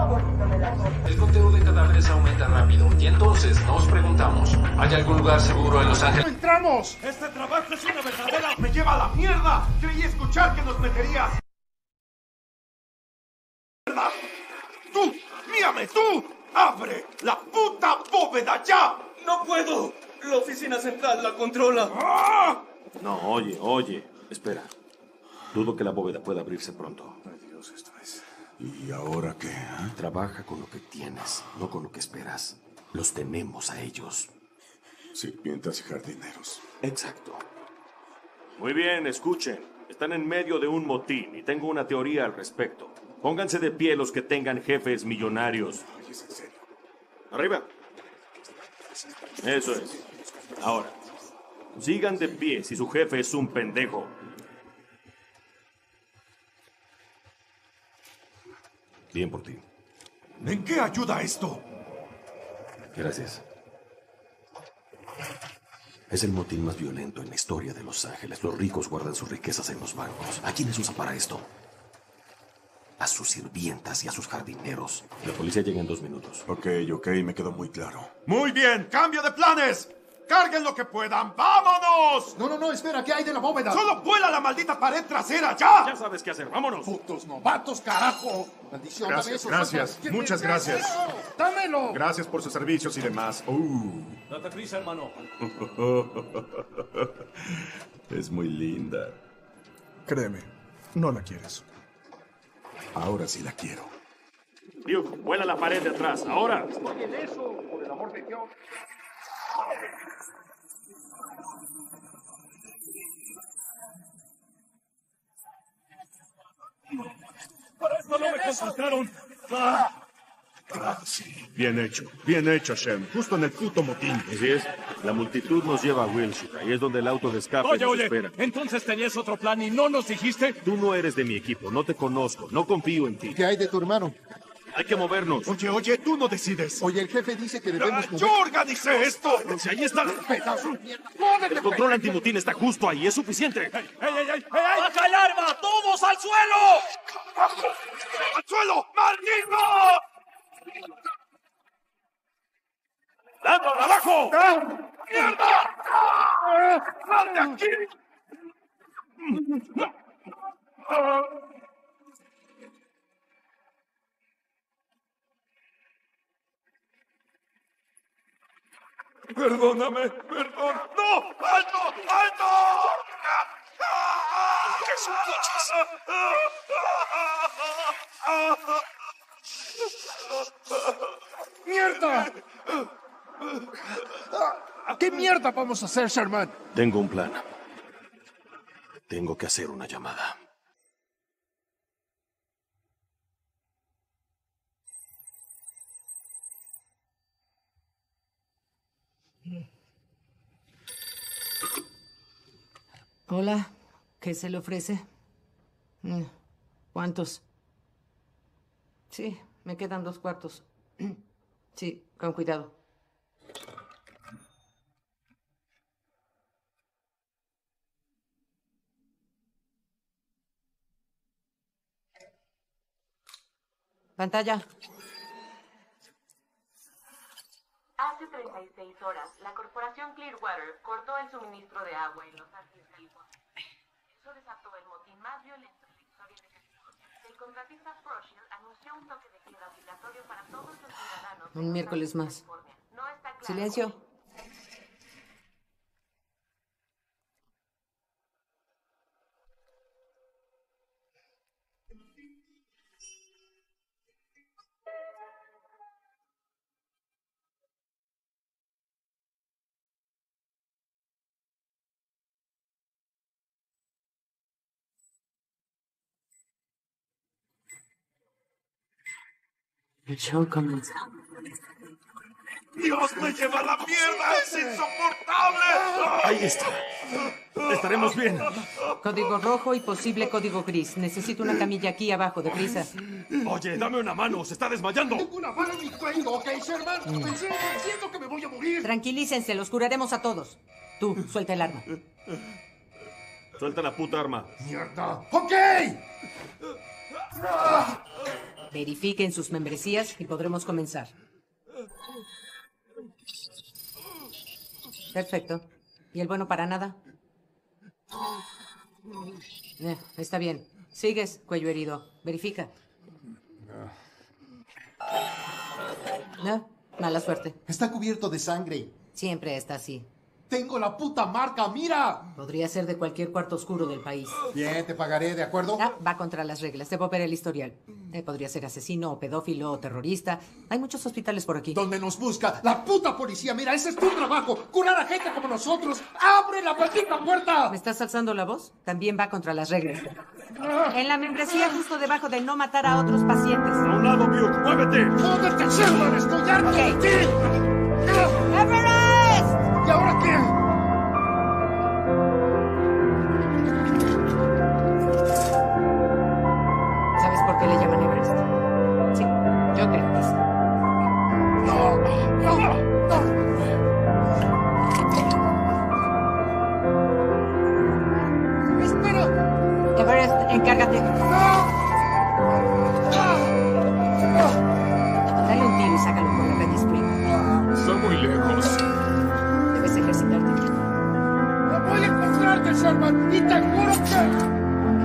favorito de la zona. El conteo de cadáveres aumenta rápido y entonces nos preguntamos, ¿hay algún lugar seguro en Los Ángeles? ¡Entramos! ¡Este trabajo es una verdadera... ¡Me lleva a la mierda! Creí escuchar que nos meterías... ¡Tú! ¡Mírame, tú! ¡Abre la puta bóveda ya! ¡No puedo! La oficina central la controla. ¡Ah! No, oye. Espera. Dudo que la bóveda pueda abrirse pronto. Ay, Dios, esto es... ¿Y ahora qué? Trabaja con lo que tienes, no con lo que esperas. Los tenemos a ellos. Sirvientas y jardineros. Exacto. Muy bien, escuchen. Están en medio de un motín y tengo una teoría al respecto. Pónganse de pie los que tengan jefes millonarios. Ay, es en serio. Arriba. Eso es. Ahora, sigan de pie si su jefe es un pendejo. Bien por ti. ¿En qué ayuda esto? Gracias. Es el motín más violento en la historia de Los Ángeles. Los ricos guardan sus riquezas en los bancos. ¿A quiénes usan para esto? A sus sirvientas y a sus jardineros. La policía llega en 2 minutos. Ok, me quedó muy claro. ¡Muy bien! ¡Cambio de planes! ¡Carguen lo que puedan! ¡Vámonos! No, espera, ¿qué hay de la bóveda? ¡Solo vuela la maldita pared trasera, ya! Ya sabes qué hacer, vámonos. ¡Putos novatos, carajo! ¡Maldición, dame eso! Gracias, saca. muchas gracias. ¡Dámelo! Gracias por sus servicios y demás. Date prisa, hermano. Es muy linda. Créeme, no la quieres. Ahora sí la quiero. Duke, vuela la pared de atrás, ahora. Oye, eso, por el amor de Dios. ¡Para esto no me contrataron! Sí. Bien hecho, Shem. Justo en el puto motín. Así es. La multitud nos lleva a Wilshire. Ahí es donde el auto de escape nos espera. Entonces tenías otro plan y no nos dijiste. Tú no eres de mi equipo, no te conozco, no confío en ti. ¿Qué hay de tu hermano? Hay que movernos. Oye, tú no decides. Oye, el jefe dice que debemos mover... ¡Yo organicé esto! Si ahí está. ¡Pedazo de mierda! ¡Jódete, El control antimotín está justo ahí, es suficiente. ¡Ey! ¡Baja el arma! ¡Todos al suelo! ¡Al suelo! ¡Maldito! ¡Dando abajo! ¡Mierda! ¡Sal de aquí! Perdóname, perdón. ¡No! ¡Alto! ¡Alto! ¿Qué son coches? ¡Mierda! ¿Qué mierda vamos a hacer, Sherman? Tengo un plan. Tengo que hacer una llamada. Hola, ¿qué se le ofrece? ¿Cuántos? Sí, me quedan 2 cuartos. Sí, con cuidado. Pantalla. Hace 36 horas, la corporación Clearwater cortó el suministro de agua en Los Ángeles, California. Eso desató el motín más violento en la historia de California. El contratista Proshield anunció un toque de queda obligatorio para todos los ciudadanos. Un miércoles más. No está claro. Silencio. El show comienza. ¡Dios me lleva a la mierda! ¡Es insoportable! Ahí está. Estaremos bien. Código rojo y posible código gris. Necesito una camilla aquí abajo, deprisa. Oye, dame una mano, se está desmayando. Tengo una mano en mi cuello, ¿ok, Sherman? Siento que me voy a morir. Tranquilícense, los curaremos a todos. Tú, suelta el arma. Suelta la puta arma. ¡Mierda! ¡Ok! Verifiquen sus membresías y podremos comenzar. Perfecto. ¿Y el bueno para nada? Está bien. Sigues, cuello herido. Verifica. No, mala suerte. Está cubierto de sangre. Siempre está así. ¡Tengo la puta marca, mira! Podría ser de cualquier cuarto oscuro del país. Bien, te pagaré, ¿de acuerdo? Va contra las reglas. Debo ver el historial. Podría ser asesino, o pedófilo, o terrorista. Hay muchos hospitales por aquí. Donde nos busca la puta policía. Mira, ese es tu trabajo. Curar a gente como nosotros. ¡Abre la maldita puerta! ¿Me estás alzando la voz? También va contra las reglas. En la membresía justo debajo de no matar a otros pacientes. A un lado, Buick. ¡Muévete! ¡Jódete, Sherman! ¡Estoy harto de ti! ¡Everest! ¿Y ahora qué? ¿Sabes por qué le llaman Everest? Sí, yo creo que sí. ¡No! ¡Espera! Everest, encárgate. Dale un tiro y sácalo por la calle Spring. Está muy lejos. Debes ejercitarte. ¡No voy a encontrarte, Sherman! ¡Y te juro que...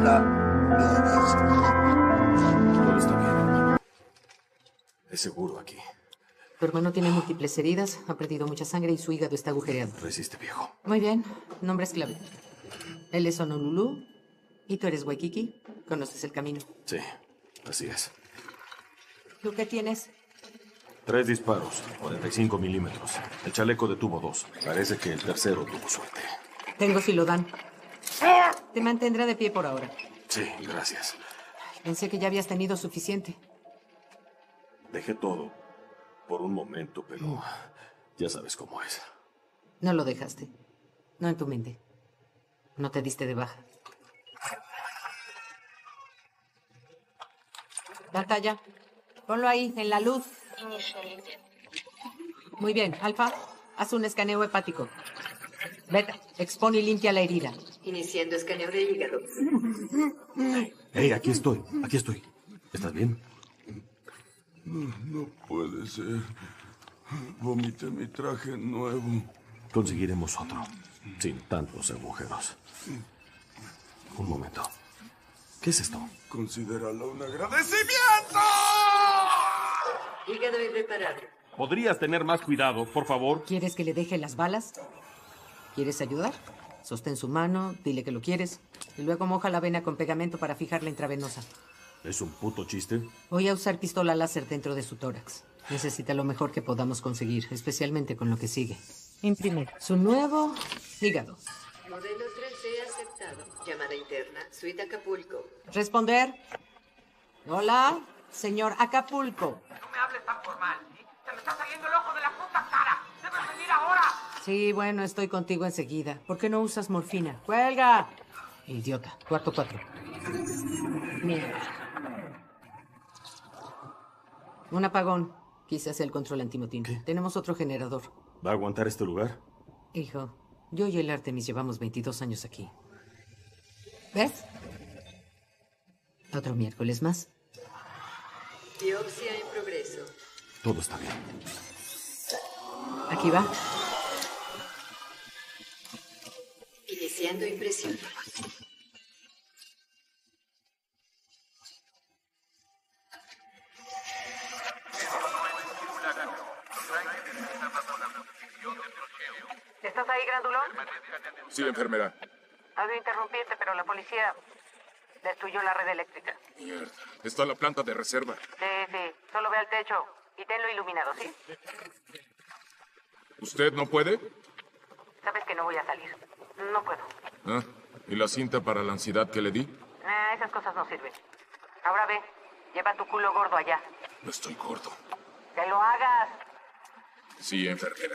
Todo está bien. Es seguro aquí. Tu hermano tiene múltiples heridas, ha perdido mucha sangre y su hígado está agujereado. Resiste, viejo. Muy bien, nombres clave. Él es Honolulu y tú eres Waikiki. ¿Conoces el camino? Sí, así es. ¿Tú qué tienes? 3 disparos, 45 milímetros. El chaleco detuvo 2. Parece que el tercero tuvo suerte. Tengo si lo dan. Te mantendrá de pie por ahora. Sí, gracias. Pensé que ya habías tenido suficiente. Dejé todo por un momento, pero ya sabes cómo es. No lo dejaste. No en tu mente. No te diste de baja. Pantalla. Ponlo ahí, en la luz. Muy bien, Alfa. Haz un escaneo hepático. Beta, expone y limpia la herida. Iniciando escaneo de hígado. Hey, aquí estoy. ¿Estás bien? No puede ser. Vomité mi traje nuevo. Conseguiremos otro, sin tantos agujeros. Un momento. ¿Qué es esto? Considéralo un agradecimiento. Hígado irreparable. ¿Podrías tener más cuidado, por favor? ¿Quieres que le deje las balas? ¿Quieres ayudar? Sostén su mano, dile que lo quieres, y luego moja la vena con pegamento para fijar la intravenosa. ¿Es un puto chiste? Voy a usar pistola láser dentro de su tórax. Necesita lo mejor que podamos conseguir, especialmente con lo que sigue. Imprimir. Su nuevo hígado. Modelo 3D aceptado. Llamada interna. Suite Acapulco. Responder. Hola, señor Acapulco. No me hables tan formal, ¿sí? Se me está saliendo el ojo de la puta cara. ¡Debes venir ahora! Sí, bueno, estoy contigo enseguida. ¿Por qué no usas morfina? ¡Cuelga! Idiota. Cuarto 4. Mierda. Un apagón. Quizás sea el control antimotín. Tenemos otro generador. ¿Va a aguantar este lugar? Hijo, yo y el Artemis llevamos 22 años aquí. ¿Ves? Otro miércoles más. Biopsia en progreso. Todo está bien. Aquí va. Iniciando impresión. ¿Estás ahí, Grandulón? Sí, enfermera. Odio interrumpirte, pero la policía destruyó la red eléctrica. Mierda. Está la planta de reserva. Sí. Solo ve al techo y tenlo iluminado, ¿sí? ¿Usted no puede? Sabes que no voy a salir. No puedo. Ah, ¿y la cinta para la ansiedad que le di? Esas cosas no sirven. Ahora ve, lleva tu culo gordo allá. No estoy gordo. ¡Que lo hagas! Sí, enfermera.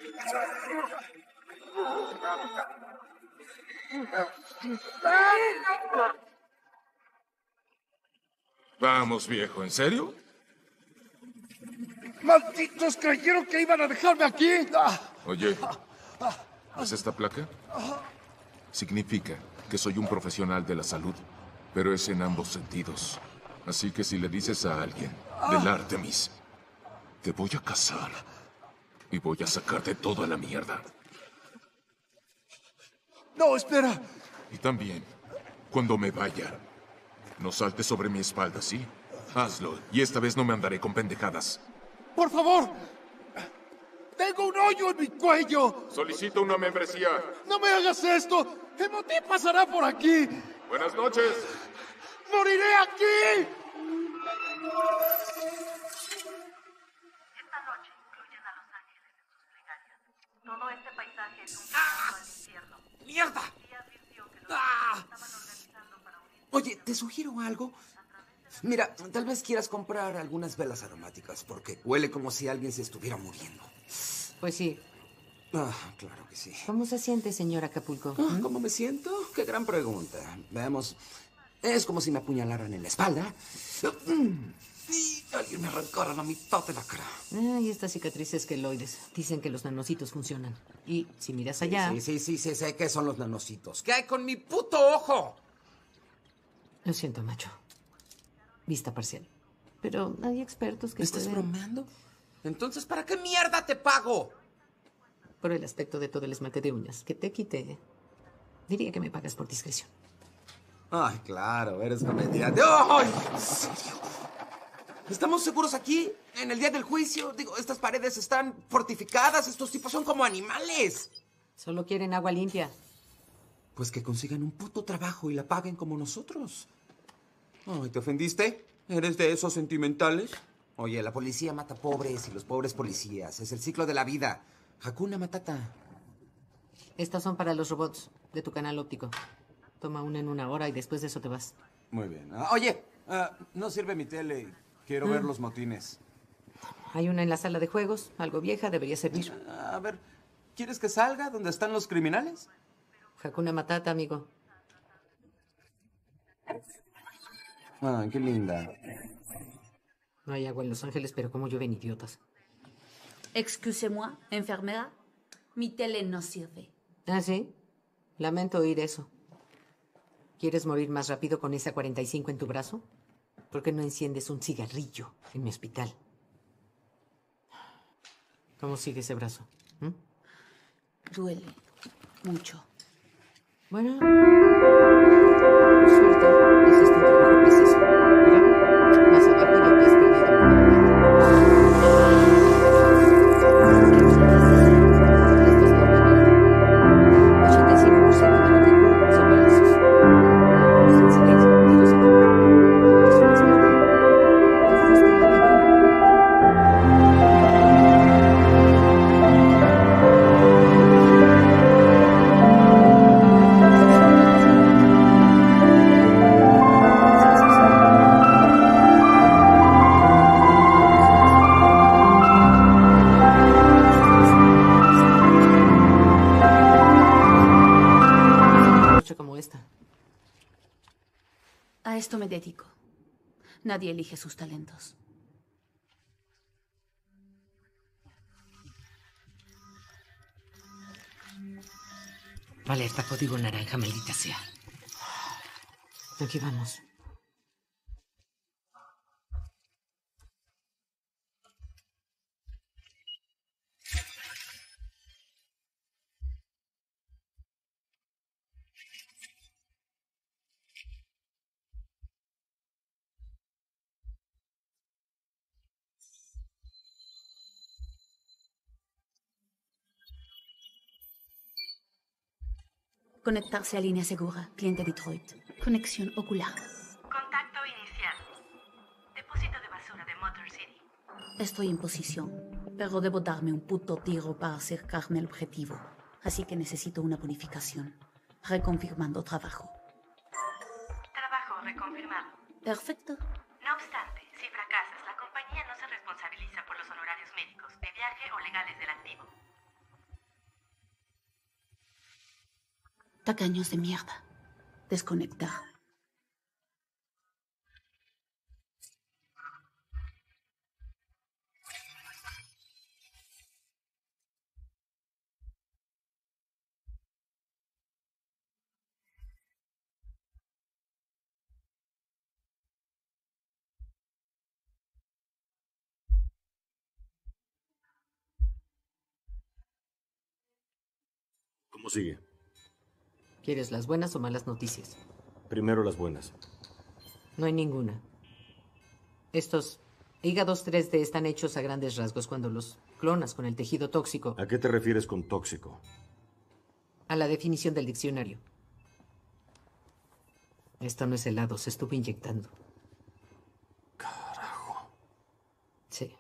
Vamos, viejo, ¿en serio? ¡Malditos! ¿Creyeron que iban a dejarme aquí? Oye, ¿es esta placa? Significa que soy un profesional de la salud, pero es en ambos sentidos. Así que si le dices a alguien del Artemis, te voy a casar y voy a sacarte toda la mierda. No, espera. Y también, cuando me vaya, no saltes sobre mi espalda, ¿sí? Hazlo, y esta vez no me andaré con pendejadas. Por favor. Tengo un hoyo en mi cuello. Solicito una membresía. No me hagas esto. Emotín pasará por aquí. Buenas noches. ¡Moriré aquí! Esta noche incluyen a Los Ángeles en sus plegarias. Todo este paisaje es un llamado al infierno. ¡Mierda! Y advirtió que los estaban organizando para unir. Oye, ¿te sugiero algo? Mira, tal vez quieras comprar algunas velas aromáticas, porque huele como si alguien se estuviera muriendo. Pues sí. Ah, claro que sí. ¿Cómo se siente, señor Acapulco? ¿Cómo me siento? Qué gran pregunta. Veamos. Es como si me apuñalaran en la espalda y alguien me arrancara la mitad de la cara. Y estas cicatrices queloides. Dicen que los nanocitos funcionan. Y si miras allá... Sí, sé qué son los nanocitos. ¿Qué hay con mi puto ojo? Lo siento, macho. Vista parcial. Pero hay expertos que ¿Me estás pueden... bromeando? Entonces, ¿para qué mierda te pago? Por el aspecto de todo el esmalte de uñas que te quité. Diría que me pagas por discreción. Ay, claro, eres comediante. ¡Ay! ¿En serio? ¿Estamos seguros aquí? ¿En el día del juicio? Digo, estas paredes están fortificadas. Estos tipos son como animales. Solo quieren agua limpia. Pues que consigan un puto trabajo y la paguen como nosotros. Ay, ¿te ofendiste? ¿Eres de esos sentimentales? Oye, la policía mata pobres y los pobres policías. Es el ciclo de la vida. Hakuna Matata. Estas son para los robots de tu canal óptico. Toma una en 1 hora y después de eso te vas. Muy bien. Oye, no sirve mi tele. Quiero ver los motines. Hay una en la sala de juegos. Algo vieja, debería servir. A ver, ¿quieres que salga donde están los criminales? Hakuna Matata, amigo. Ah, qué linda. No hay agua en Los Ángeles, pero como llueven idiotas. Excusez-moi, enfermera. Mi tele no sirve. ¿Ah, sí? Lamento oír eso. ¿Quieres morir más rápido con esa 45 en tu brazo? ¿Por qué no enciendes un cigarrillo en mi hospital? ¿Cómo sigue ese brazo? Duele mucho. Bueno, suerte. Hiciste un trabajo preciso. Mira, más abajo ya te has perdido A esto me dedico. Nadie elige sus talentos. Alerta código naranja, maldita sea. Aquí vamos. Conectarse a línea segura. Cliente Detroit. Conexión ocular. Contacto inicial. Depósito de basura de Motor City. Estoy en posición, pero debo darme un puto tiro para acercarme al objetivo. Así que necesito una bonificación. Reconfirmando trabajo. Trabajo reconfirmado. Perfecto. No obstante, si fracasas, la compañía no se responsabiliza por los honorarios médicos, de viaje o legales del activo. Tacaños de mierda. Desconectar. Sigue. ¿Quieres las buenas o malas noticias? Primero las buenas. No hay ninguna. Estos hígados 3D están hechos a grandes rasgos cuando los clonas con el tejido tóxico. ¿A qué te refieres con tóxico? A la definición del diccionario. Esto no es helado, se estuvo inyectando. Carajo. Sí.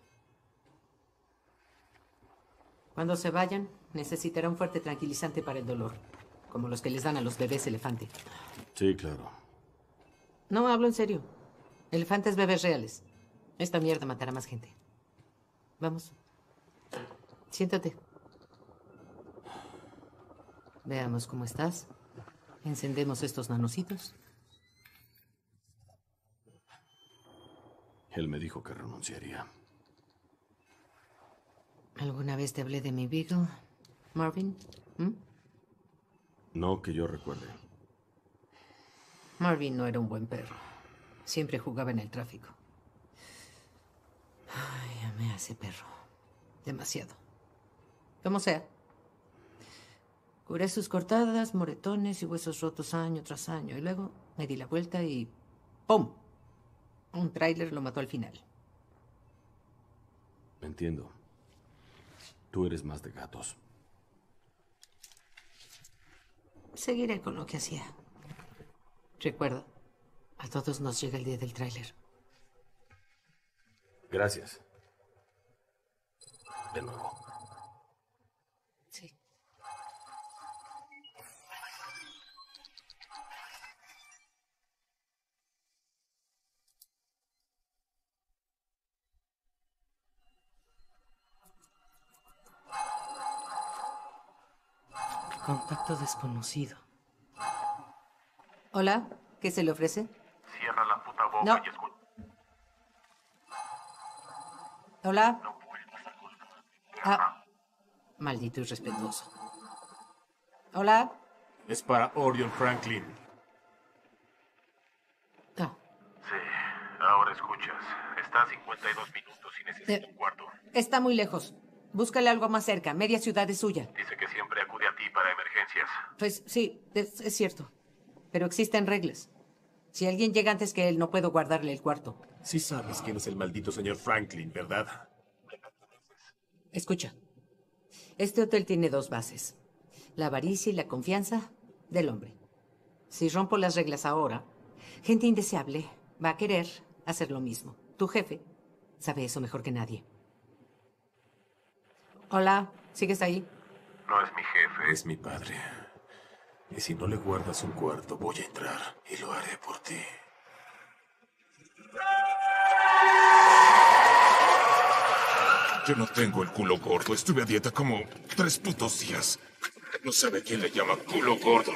Cuando se vayan, necesitará un fuerte tranquilizante para el dolor, como los que les dan a los bebés elefante. Sí, claro. No, hablo en serio. Elefantes bebés reales. Esta mierda matará más gente. Vamos. Siéntate. Veamos cómo estás. Encendemos estos nanocitos. Él me dijo que renunciaría. ¿Alguna vez te hablé de mi Beagle, Marvin? No que yo recuerde. Marvin no era un buen perro. Siempre jugaba en el tráfico. Ay, amé a ese perro. Demasiado. Como sea. Curé sus cortadas, moretones y huesos rotos año tras año. Y luego me di la vuelta y... ¡pum! Un tráiler lo mató al final. Entiendo. Tú eres más de gatos. Seguiré con lo que hacía. Recuerda, a todos nos llega el día del tráiler. Gracias. De nuevo. Sí. Contacto desconocido. Hola, ¿qué se le ofrece? Cierra la puta boca No. y escucha. Hola. Ah, maldito irrespetuoso. Hola. Es para Orion Franklin. Ah, Sí, ahora escuchas. Está a 52 minutos y necesita un cuarto. está muy lejos. Búscale algo más cerca. Media ciudad es suya. Dice que siempre acude a ti para emergencias. Pues sí, es cierto. Pero existen reglas. Si alguien llega antes que él, no puedo guardarle el cuarto. Sí sabes quién es el maldito señor Franklin, ¿verdad? Escucha. Este hotel tiene dos bases. La avaricia y la confianza del hombre. Si rompo las reglas ahora, gente indeseable va a querer hacer lo mismo. Tu jefe sabe eso mejor que nadie. Hola, ¿sigues ahí? No es mi jefe. Es mi padre. Y si no le guardas un cuarto, voy a entrar y lo haré por ti. Yo no tengo el culo gordo. Estuve a dieta como 3 putos días. No sabe quién le llama culo gordo.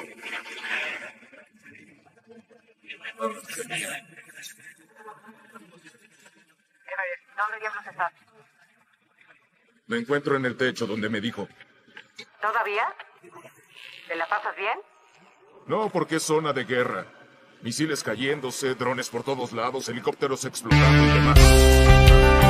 ¿Dónde diablos estás? Me encuentro en el techo donde me dijo. ¿Todavía? ¿Te la pasas bien? No, porque es zona de guerra. Misiles cayéndose, drones por todos lados, helicópteros explotando y demás.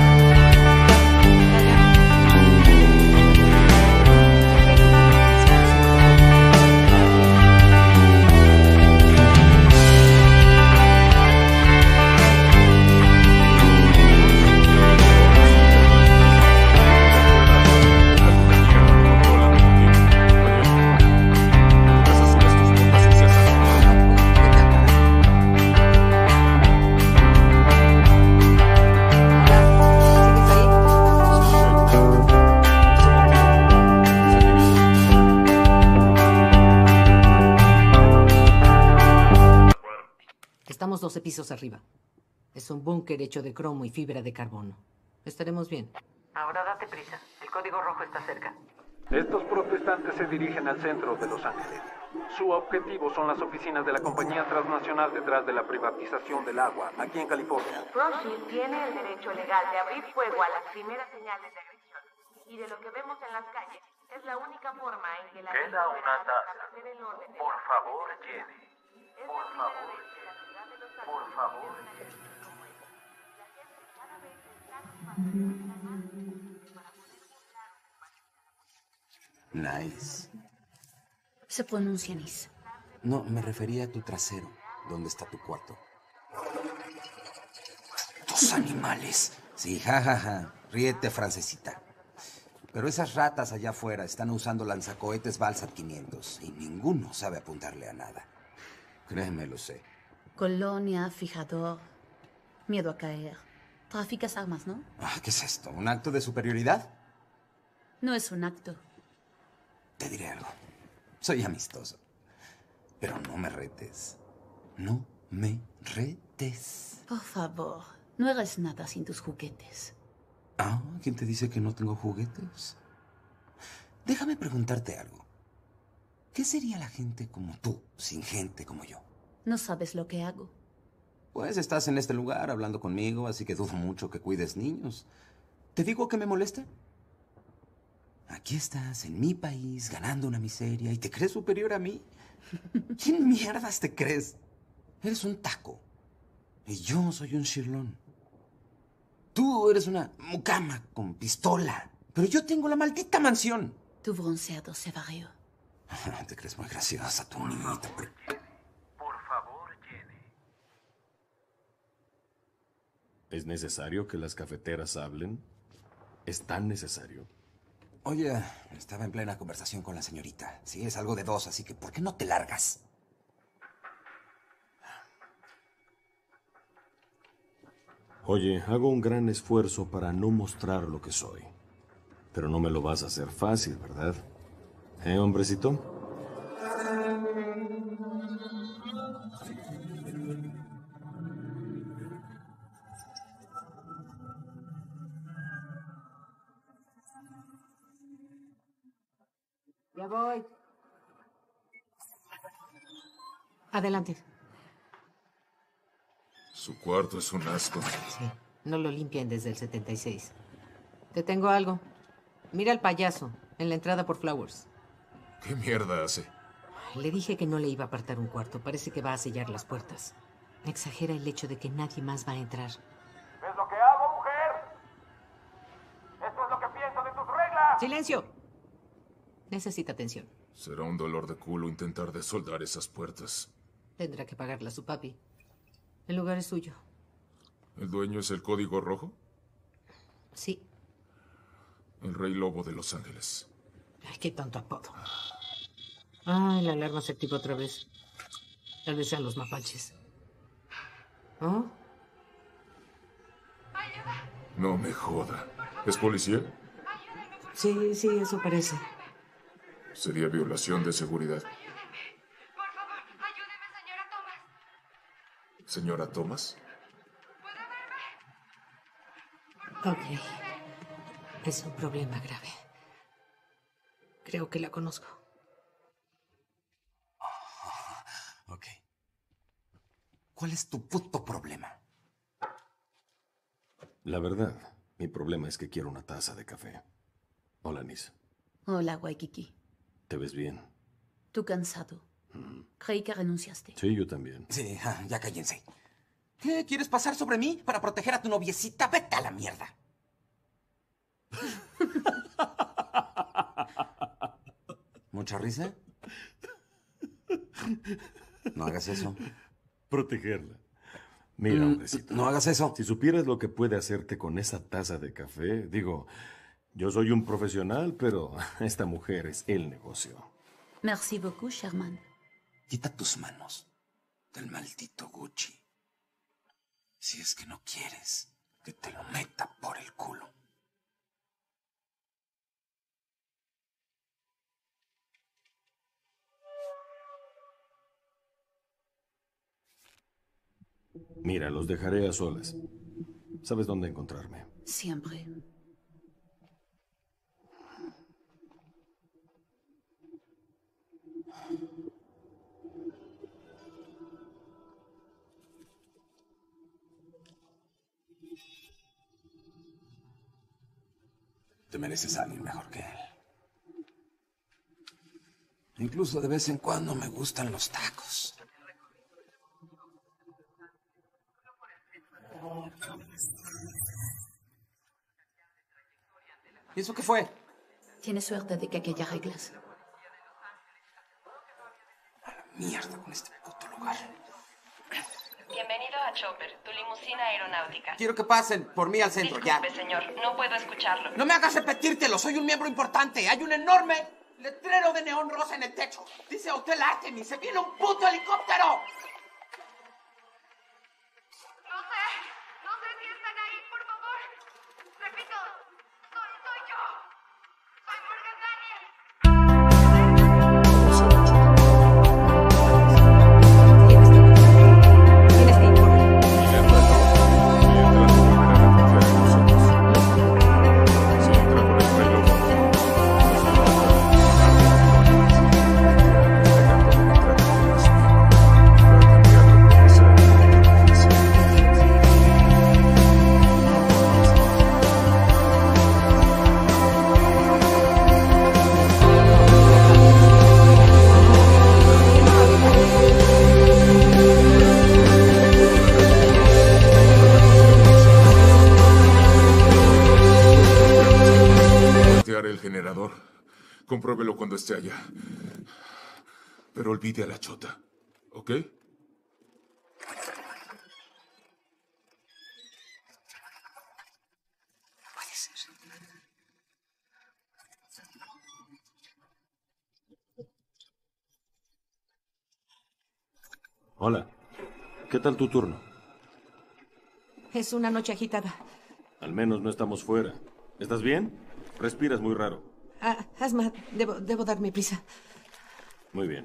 Estamos 12 pisos arriba. Es un búnker hecho de cromo y fibra de carbono. Estaremos bien. Ahora date prisa. El código rojo está cerca. Estos protestantes se dirigen al centro de Los Ángeles. Su objetivo son las oficinas de la compañía transnacional detrás de la privatización del agua, aquí en California. Rothschild tiene el derecho legal de abrir fuego a las primeras señales de agresión. Y de lo que vemos en las calles, es la única forma en que la Queda una taza. Por favor, Jenny. Por favor. Por favor. Nice. Se pronuncia Nice. No, me refería a tu trasero. ¿Dónde está tu cuarto? ¡Dos animales! Sí, jajaja. Ríete, francesita. Pero esas ratas allá afuera están usando lanzacohetes Balsat 500 y ninguno sabe apuntarle a nada. Créeme, lo sé. Colonia, fijador, miedo a caer. Traficas armas, ¿no? ¿Qué es esto? ¿Un acto de superioridad? No es un acto. Te diré algo. Soy amistoso. Pero no me retes. No me retes. Por favor, no eres nada sin tus juguetes. ¿Quién te dice que no tengo juguetes? Déjame preguntarte algo. ¿Qué sería la gente como tú sin gente como yo? No sabes lo que hago. Pues estás en este lugar hablando conmigo, así que dudo mucho que cuides niños. ¿Te digo que me molesta? Aquí estás, en mi país, ganando una miseria, y te crees superior a mí. ¿Quién mierdas te crees? Eres un taco. Y yo soy un chirlón. Tú eres una mucama con pistola. Pero yo tengo la maldita mansión. Tu bronceado se varió. Te crees muy graciosa, tu niñita. Por favor, llene. ¿Es necesario que las cafeteras hablen? ¿Es tan necesario? Oye, estaba en plena conversación con la señorita. Sí, es algo de dos, así que ¿por qué no te largas? Oye, hago un gran esfuerzo para no mostrar lo que soy. Pero no me lo vas a hacer fácil, ¿verdad? Hombrecito? Ya voy. Adelante. Su cuarto es un asco. Sí, no lo limpian desde el 76. Te tengo algo. Mira al payaso, en la entrada por Flowers. ¿Qué mierda hace? Le dije que no le iba a apartar un cuarto. Parece que va a sellar las puertas. Exagera el hecho de que nadie más va a entrar. ¿Ves lo que hago, mujer? Esto es lo que pienso de tus reglas. ¡Silencio! Necesita atención. Será un dolor de culo intentar desoldar esas puertas. Tendrá que pagarla a su papi. El lugar es suyo. ¿El dueño es el Código Rojo? Sí. El Rey Lobo de Los Ángeles. Ay, qué tonto apodo. Ay, la alarma se activó otra vez. Tal vez sean los mapaches. ¿Oh? No me joda. ¿Es policía? Sí, sí, eso parece. Sería violación de seguridad. ¿Señora Thomas? Ok. Es un problema grave. Creo que la conozco. Ok. ¿Cuál es tu puto problema? La verdad, mi problema es que quiero una taza de café. Hola, Nis. Hola, Waikiki. ¿Te ves bien? Tú cansado. Creí que renunciaste. Sí, yo también. Sí, ya cállense. ¿Qué? ¿Quieres pasar sobre mí para proteger a tu noviecita? Vete a la mierda. ¿Mucha risa? No hagas eso. Protegerla. Mira, hombrecito. No hagas eso. Si supieras lo que puede hacerte con esa taza de café, digo, yo soy un profesional, pero esta mujer es el negocio. Merci beaucoup, Sherman. Quita tus manos del maldito Gucci. Si es que no quieres que te lo meta por el culo. Mira, los dejaré a solas. ¿Sabes dónde encontrarme? Siempre. Te mereces a alguien mejor que él. Incluso de vez en cuando me gustan los tacos. ¿Y eso qué fue? Tienes suerte de que aquella reglas. Mierda con este puto lugar. Bienvenido a Chopper, tu limusina aeronáutica. Quiero que pasen por mí al centro, ya. Disculpe, señor, no puedo escucharlo. No me hagas repetírtelo, soy un miembro importante. Hay un enorme letrero de neón rosa en el techo. Dice Hotel Artemis, se viene un puto helicóptero. No sé si están ahí, por favor. Repito, soy yo. Soy Morgan Daniel. El generador. Compruébelo cuando esté allá. Pero olvide a la chota, ¿ok? Puede ser. Hola. ¿Qué tal tu turno? Es una noche agitada. Al menos no estamos fuera. ¿Estás bien? Respiras muy raro. Asma, debo darme prisa. Muy bien.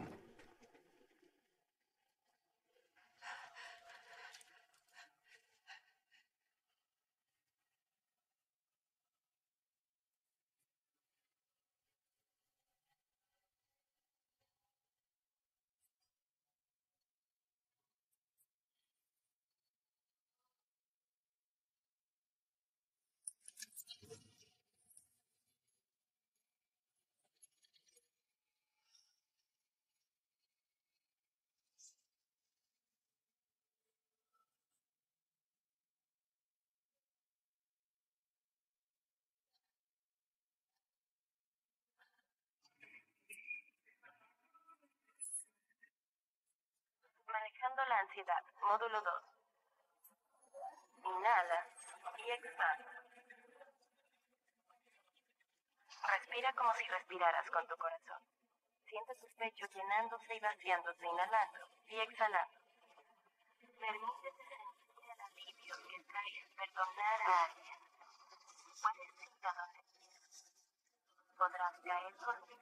Manejando la ansiedad, módulo 2. Inhala y exhala. Respira como si respiraras con tu corazón. Siente tus pechos llenándose y vaciándose, inhalando y exhalando. Permítete sentir el alivio que trae perdonar a alguien. Puedes ir a donde quieras. Podrás caer por ti.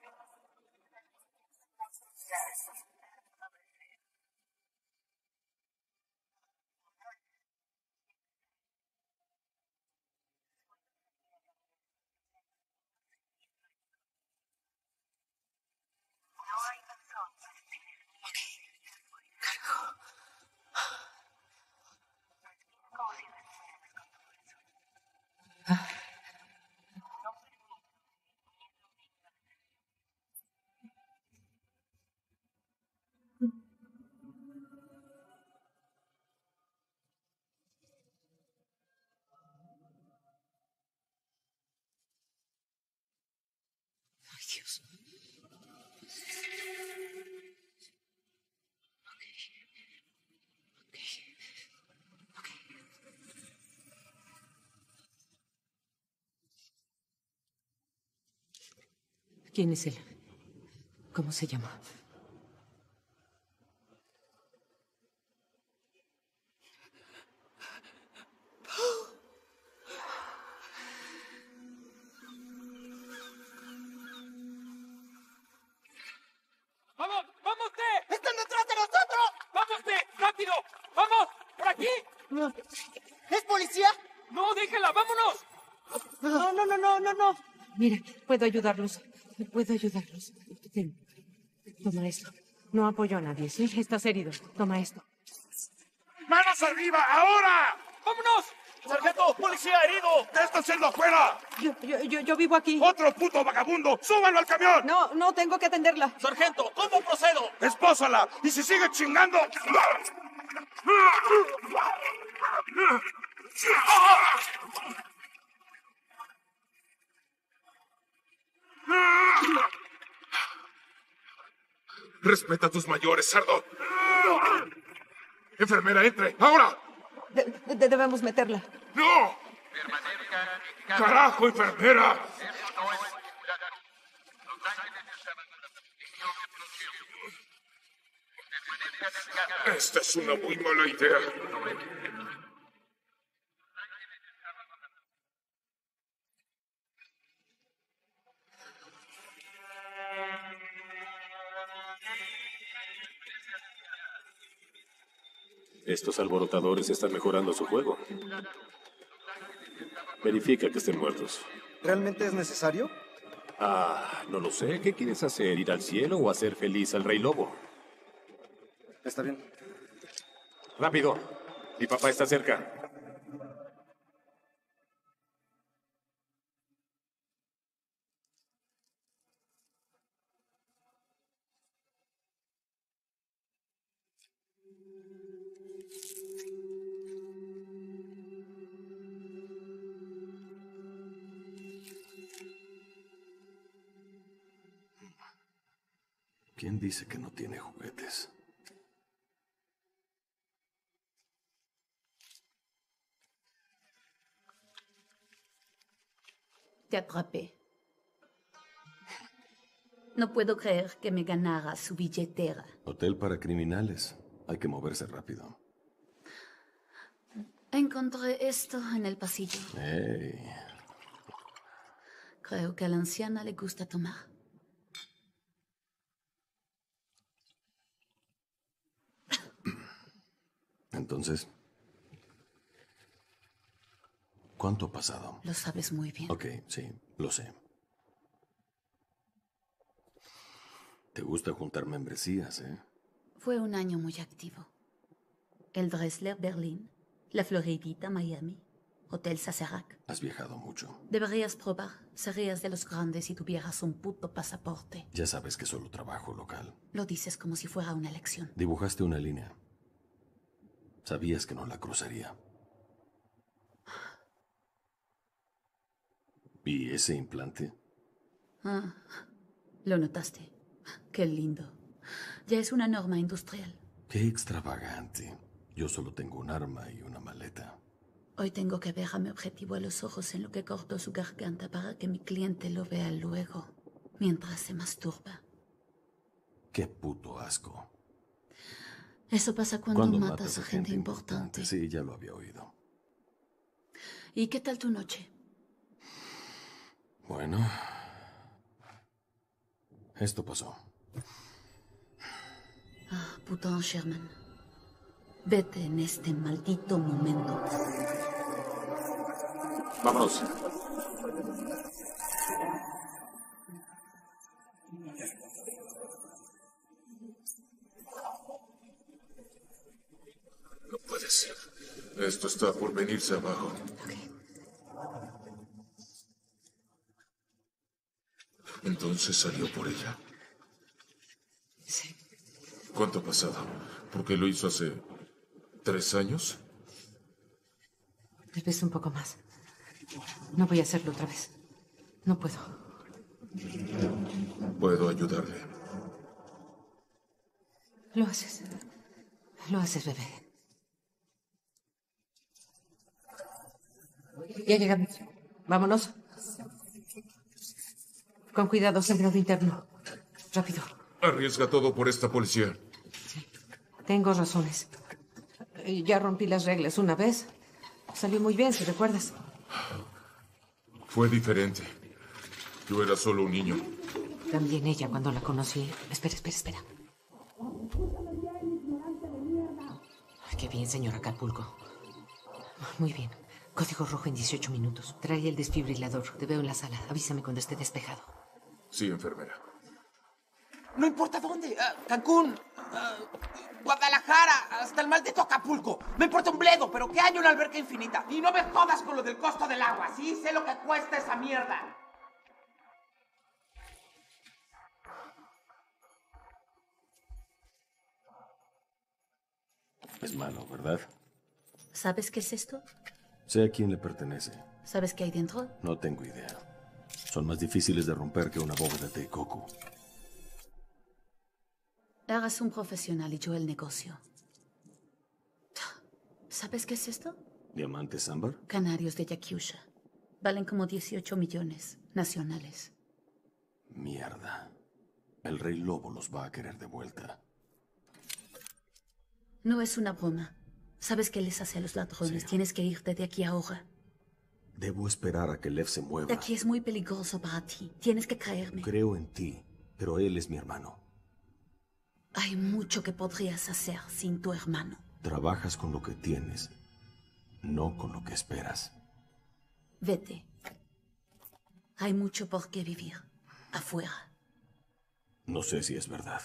No hay razón para tener miedo. Cargo. Como si respiraras con tu corazón. No permitas que el miedo te invada. Ay, Dios. ¿Quién es él? ¿Cómo se llama? ¡Vamos! ¡Vamos, T! ¡Están detrás de nosotros! ¡Vamos, T! ¡Rápido! ¡Vamos! ¡Por aquí! ¿Es policía? ¡No, déjela! ¡Vámonos! No. Mira, puedo ayudarlos. Ten. Toma esto. No apoyo a nadie, ¿sí? Estás herido. Toma esto. ¡Manos arriba, ahora! ¡Vámonos! ¡Sargento, policía herido! ¿Qué está haciendo afuera? Yo vivo aquí. ¡Otro puto vagabundo! ¡Súbanlo al camión! No, tengo que atenderla. Sargento, ¿cómo procedo? ¡Espósala! ¡Y si sigue chingando! Respeta a tus mayores, cerdo. Enfermera, entre. ¡Ahora! Debemos meterla. ¡No! ¡Carajo, enfermera! Esta es una muy mala idea. Estos alborotadores están mejorando su juego. Verifica que estén muertos. ¿Realmente es necesario? No lo sé. ¿Qué quieres hacer? ¿Ir al cielo o hacer feliz al Rey Lobo? Está bien. ¡Rápido! Mi papá está cerca. ¿Quién dice que no tiene juguetes? Te atrapé. No puedo creer que me ganara su billetera. Hotel para criminales. Hay que moverse rápido. Encontré esto en el pasillo. ¡Ey! Creo que a la anciana le gusta tomar. Entonces, ¿cuánto ha pasado? Lo sabes muy bien. Ok, sí, lo sé. Te gusta juntar membresías, ¿eh? Fue un año muy activo. El Dressler Berlín, la Floridita Miami, Hotel Sazerac. Has viajado mucho. Deberías probar. Serías de los grandes si tuvieras un puto pasaporte. Ya sabes que solo trabajo local. Lo dices como si fuera una elección. Dibujaste una línea. Sabías que no la cruzaría. ¿Y ese implante? Lo notaste. Qué lindo. Ya es una norma industrial. Qué extravagante. Yo solo tengo un arma y una maleta. Hoy tengo que ver a mi objetivo a los ojos en lo que cortó su garganta para que mi cliente lo vea luego, mientras se masturba. Qué puto asco. Eso pasa cuando matas a gente importante. Sí, ya lo había oído. ¿Y qué tal tu noche? Bueno, esto pasó. Putain, Sherman. Vete en este maldito momento. Vámonos. No puede ser. Esto está por venirse abajo. Entonces salió por ella. Sí. ¿Cuánto ha pasado? ¿Por qué lo hizo hace 3 años? Tal vez un poco más. No voy a hacerlo otra vez. No puedo. Puedo ayudarle. Lo haces. Lo haces, bebé. Ya llegamos. Vámonos. Con cuidado, sangrado interno. Rápido. Arriesga todo por esta policía. Sí. Tengo razones. Ya rompí las reglas una vez. Salió muy bien, si recuerdas. Fue diferente. Yo era solo un niño. También ella cuando la conocí. Espera. Ay, qué bien, señor Acapulco. Muy bien. Código rojo en 18 minutos. Trae el desfibrilador. Te veo en la sala. Avísame cuando esté despejado. Sí, enfermera. No importa dónde. Cancún. Guadalajara. Hasta el maldito Acapulco. Me importa un bledo, pero ¿qué hay una alberca infinita? Y no me jodas con lo del costo del agua. Sí, sé lo que cuesta esa mierda. Es malo, ¿verdad? ¿Sabes qué es esto? Sé a quién le pertenece. ¿Sabes qué hay dentro? No tengo idea. Son más difíciles de romper que una bóveda de Teikoku. Eres un profesional y yo el negocio. ¿Sabes qué es esto? ¿Diamantes ámbar? Canarios de Yakiusha. Valen como 18 millones nacionales. Mierda. El Rey Lobo los va a querer de vuelta. No es una broma. ¿Sabes qué les hace a los ladrones? Sí. Tienes que irte de aquí ahora. Debo esperar a que Lev se mueva. Aquí es muy peligroso para ti. Tienes que creerme. Creo en ti, pero él es mi hermano. Hay mucho que podrías hacer sin tu hermano. Trabajas con lo que tienes, no con lo que esperas. Vete. Hay mucho por qué vivir. Afuera. No sé si es verdad.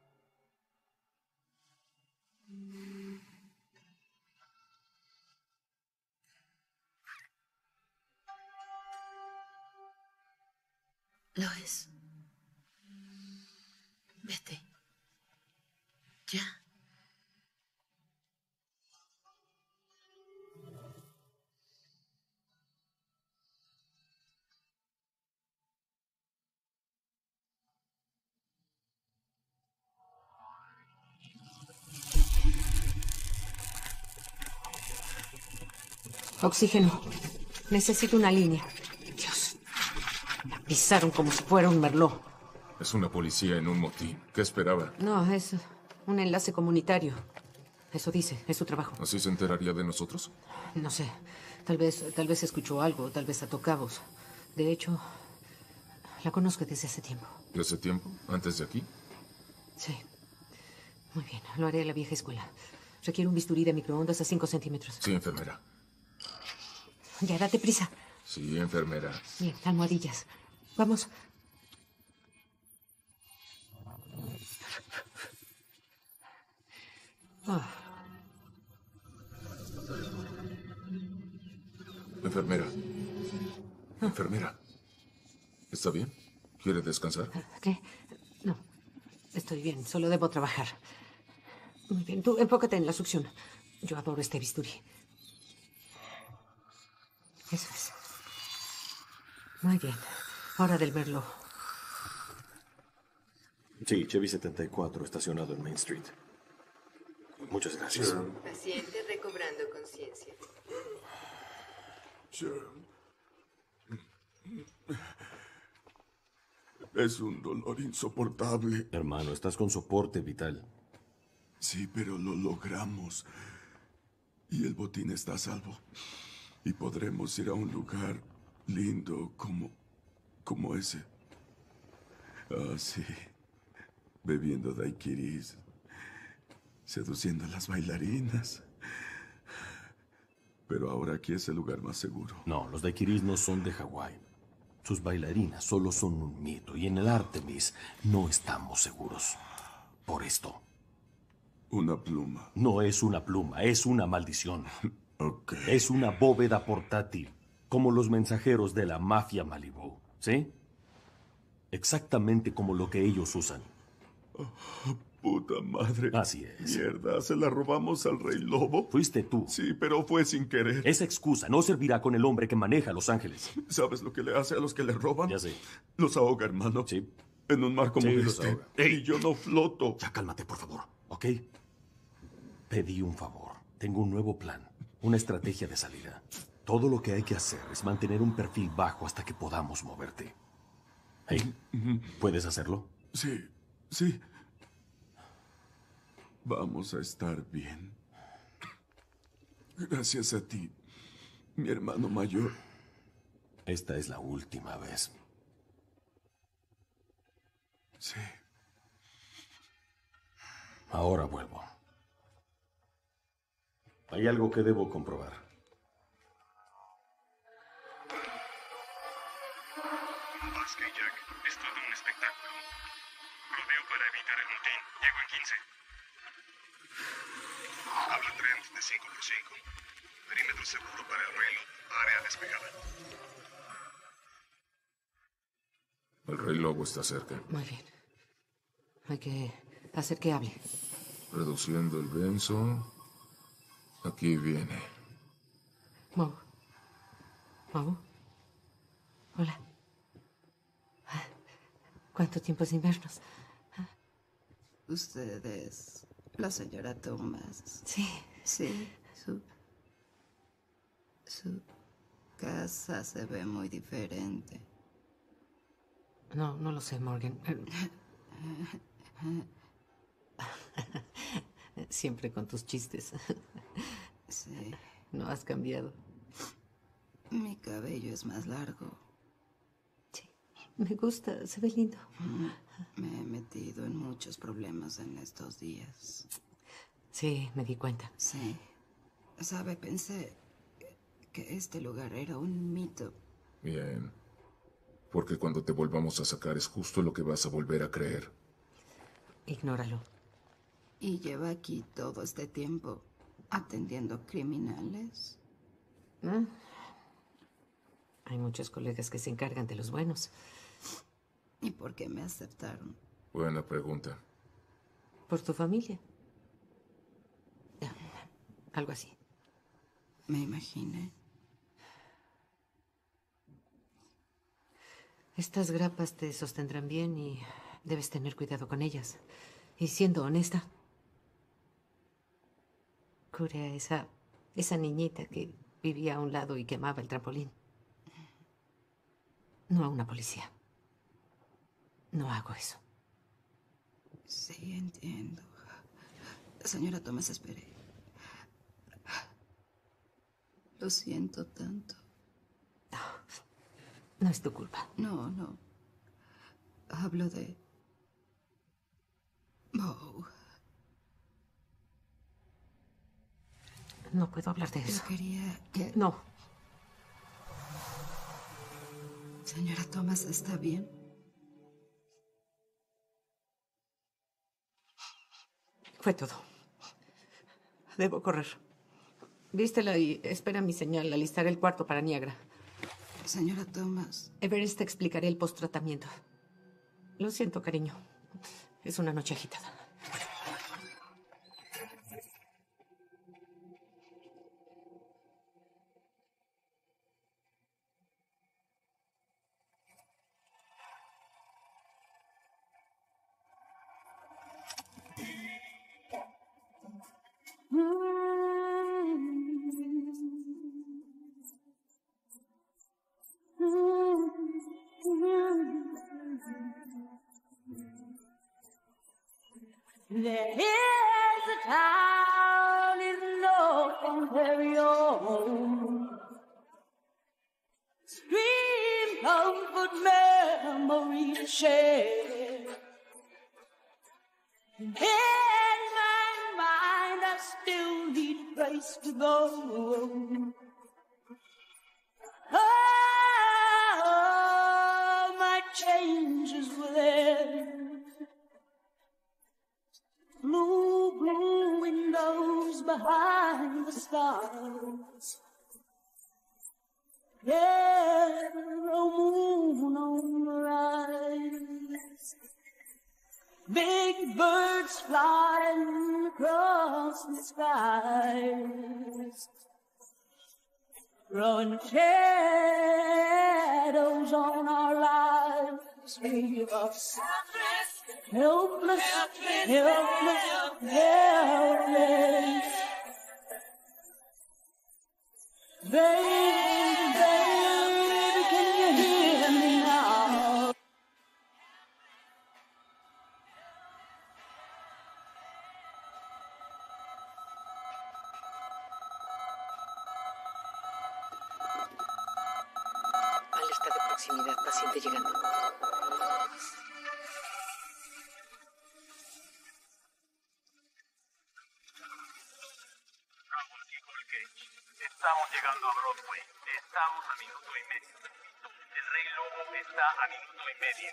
Lo es. Vete. Ya. Oxígeno. Necesito una línea. Dios. Me pisaron como si fuera un merlot. Es una policía en un motín. ¿Qué esperaba? No, es un enlace comunitario. Eso dice, es su trabajo. ¿Así se enteraría de nosotros? No sé. Tal vez escuchó algo, tal vez ató cabos. De hecho, la conozco desde hace tiempo. ¿De hace tiempo? ¿Antes de aquí? Sí. Muy bien, lo haré a la vieja escuela. Requiere un bisturí de microondas a 5 centímetros. Sí, enfermera. Ya, date prisa. Sí, enfermera. Bien, almohadillas. Vamos. Ah. Enfermera. Enfermera. ¿Está bien? ¿Quiere descansar? ¿Qué? No. Estoy bien, solo debo trabajar. Muy bien, tú enfócate en la succión. Yo adoro este bisturí. Eso es. Muy bien. Hora del merlot. Sí, Chevy 74, estacionado en Main Street. Muchas gracias. Paciente recobrando conciencia. Es un dolor insoportable. Hermano, estás con soporte vital. Sí, pero lo logramos. Y el botín está a salvo. Y podremos ir a un lugar lindo como ese. Ah, sí. Bebiendo daiquiris. Seduciendo a las bailarinas. Pero ahora aquí es el lugar más seguro. No, los daiquiris no son de Hawái. Sus bailarinas solo son un mito. Y en el Artemis no estamos seguros. Por esto. Una pluma. No es una pluma, es una maldición. Ok. Es una bóveda portátil, como los mensajeros de la mafia Malibu, ¿sí? Exactamente como lo que ellos usan. Oh, puta madre. Así es. Mierda, ¿se la robamos al Rey Lobo? Fuiste tú. Sí, pero fue sin querer. Esa excusa no servirá con el hombre que maneja Los Ángeles. ¿Sabes lo que le hace a los que le roban? Ya sé. Los ahoga, hermano. Sí. En un mar como Sí, los este. ahoga. Y yo no floto. Ya cálmate, por favor, ¿ok? Pedí un favor. Tengo un nuevo plan. Una estrategia de salida. Todo lo que hay que hacer es mantener un perfil bajo hasta que podamos moverte. Hey, ¿puedes hacerlo? Sí, sí. Vamos a estar bien. Gracias a ti, mi hermano mayor. Esta es la última vez. Sí. Ahora vuelvo. Hay algo que debo comprobar. Vasca y Jack, es todo un espectáculo. Rodeo para evitar el motín. Llego en 15. Habla Trent de 5x5. Perímetro seguro para el reloj. Área despejada. El Rey Lobo está cerca. Muy bien. Hay que hacer que hable. Reduciendo el benzo. Aquí viene. Mau. Mau. Hola. ¿Cuánto tiempo sin vernos? Usted es la señora Thomas. Sí. Sí, su casa se ve muy diferente. No, no lo sé, Morgan. Siempre con tus chistes. Sí. No has cambiado. Mi cabello es más largo. Me gusta, se ve lindo. Me he metido en muchos problemas en estos días. Sí, me di cuenta. Sí. Sabe, pensé que este lugar era un mito. Bien. Porque cuando te volvamos a sacar es justo lo que vas a volver a creer. Ignóralo. Y lleva aquí todo este tiempo atendiendo criminales. Hay muchos colegas que se encargan de los buenos. ¿Y por qué me aceptaron? Buena pregunta. Por tu familia. Algo así. Me imaginé. Estas grapas te sostendrán bien y debes tener cuidado con ellas. Y siendo honesta, cure a esa niñita que vivía a un lado y quemaba el trampolín. No a una policía. No hago eso. Sí, entiendo. Señora Thomas, espere. Lo siento tanto. No es tu culpa. No. Hablo de... Bo. No puedo hablar de eso. Yo quería que... No. Señora Thomas, ¿está bien? Fue todo. Debo correr. Vístela y espera mi señal. Alistaré el cuarto para Niagara. Señora Thomas. Everest te explicaré el post-tratamiento. Lo siento, cariño. Es una noche agitada. There is a town in North Ontario. Stream comfort memory to share. In my mind, I still need a place to go. Oh, my changes were there. Blue windows behind the stars. Yeah, no moon on the rise. Big birds flying across the skies. Throwing shadows on our lives. Leave us helpless, helpless, helpless. Baby, baby, can you hear me now? Alerta de proximidad, paciente llegando. Estamos llegando a Broadway. Estamos a minuto y medio. El Rey Lobo está a minuto y medio.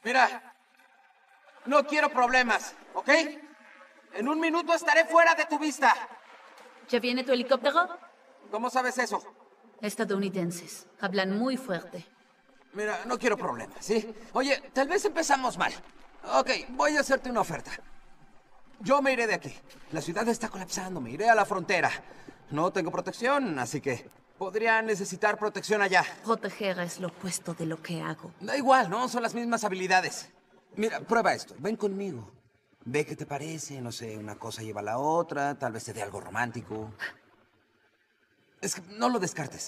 Mira, no quiero problemas, ¿ok? En un minuto estaré fuera de tu vista. ¿Ya viene tu helicóptero? ¿Cómo sabes eso? Estadounidenses. Hablan muy fuerte. Mira, no quiero problemas, ¿sí? Oye, tal vez empezamos mal. Ok, voy a hacerte una oferta. Yo me iré de aquí. La ciudad está colapsando, me iré a la frontera. No tengo protección, así que podría necesitar protección allá. Proteger es lo opuesto de lo que hago. Da igual, ¿no? Son las mismas habilidades. Mira, prueba esto. Ven conmigo. Ve qué te parece. No sé, una cosa lleva a la otra. Tal vez te dé algo romántico. Es que no lo descartes.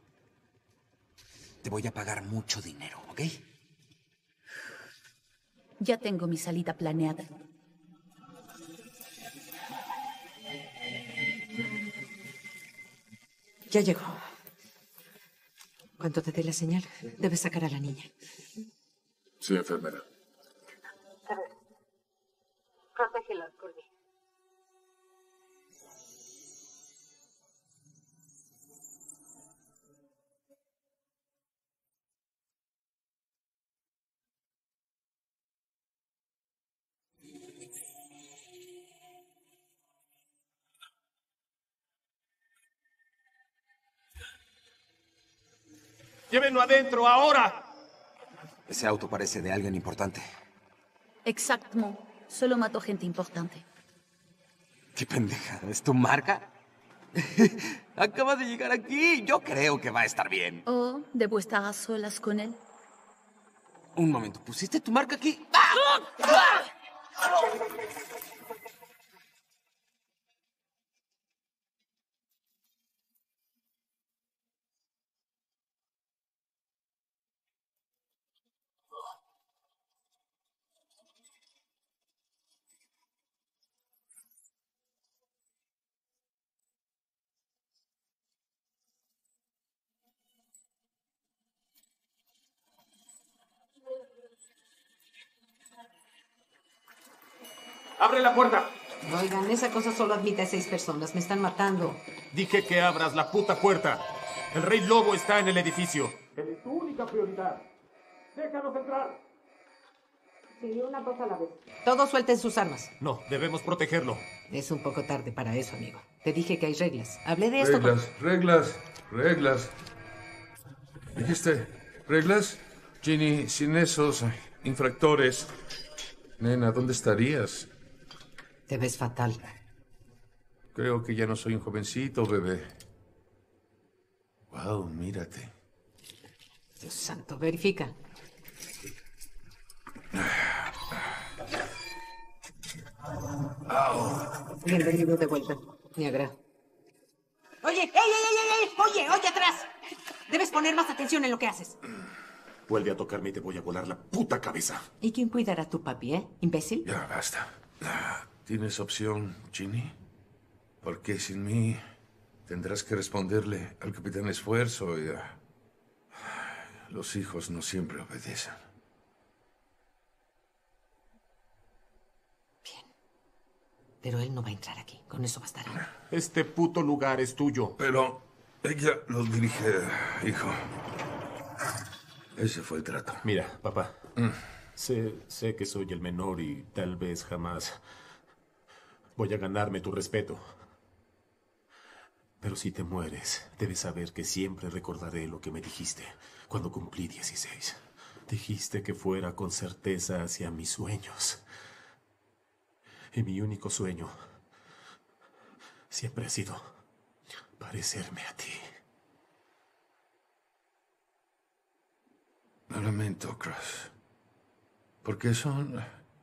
Te voy a pagar mucho dinero, ¿ok? Ya tengo mi salida planeada. Ya llegó. Cuando te dé la señal, debes sacar a la niña. Sí, enfermera. Protégela, Cordy. ¡Llévenlo adentro, ahora! Ese auto parece de alguien importante. Exactamente. Solo mato gente importante. ¡Qué pendeja! ¿Es tu marca? Acaba de llegar aquí. Yo creo que va a estar bien. ¿O debo estar a solas con él? Un momento. ¿Pusiste tu marca aquí? ¡Abre la puerta! Oigan, esa cosa solo admite a 6 personas. Me están matando. Dije que abras la puta puerta. El Rey Lobo está en el edificio. Es tu única prioridad. ¡Déjanos entrar! Sí, una cosa a la vez. Todos suelten sus armas. No, debemos protegerlo. Es un poco tarde para eso, amigo. Te dije que hay reglas. Hablé de esto con... Reglas. ¿Dijiste reglas? Ginny, sin esos infractores. Nena, ¿dónde estarías? Te ves fatal. Creo que ya no soy un jovencito, bebé. Wow, mírate. Dios santo, verifica. Bienvenido de vuelta, Niagara. Oye, ¡ey! Oye, atrás. Debes poner más atención en lo que haces. Vuelve a tocarme y te voy a volar la puta cabeza. ¿Y quién cuidará a tu papi, imbécil? Ya, basta. ¿Tienes opción, Ginny? Porque sin mí tendrás que responderle al Capitán Esfuerzo y los hijos no siempre obedecen. Pero él no va a entrar aquí. Con eso bastará. Este puto lugar es tuyo. Pero ella lo dirige, hijo. Ese fue el trato. Mira, papá. Sé que soy el menor y tal vez jamás voy a ganarme tu respeto. Pero si te mueres, debes saber que siempre recordaré lo que me dijiste cuando cumplí 16. Dijiste que fuera con certeza hacia mis sueños. Y mi único sueño siempre ha sido parecerme a ti. Lo lamento, Cross. Porque son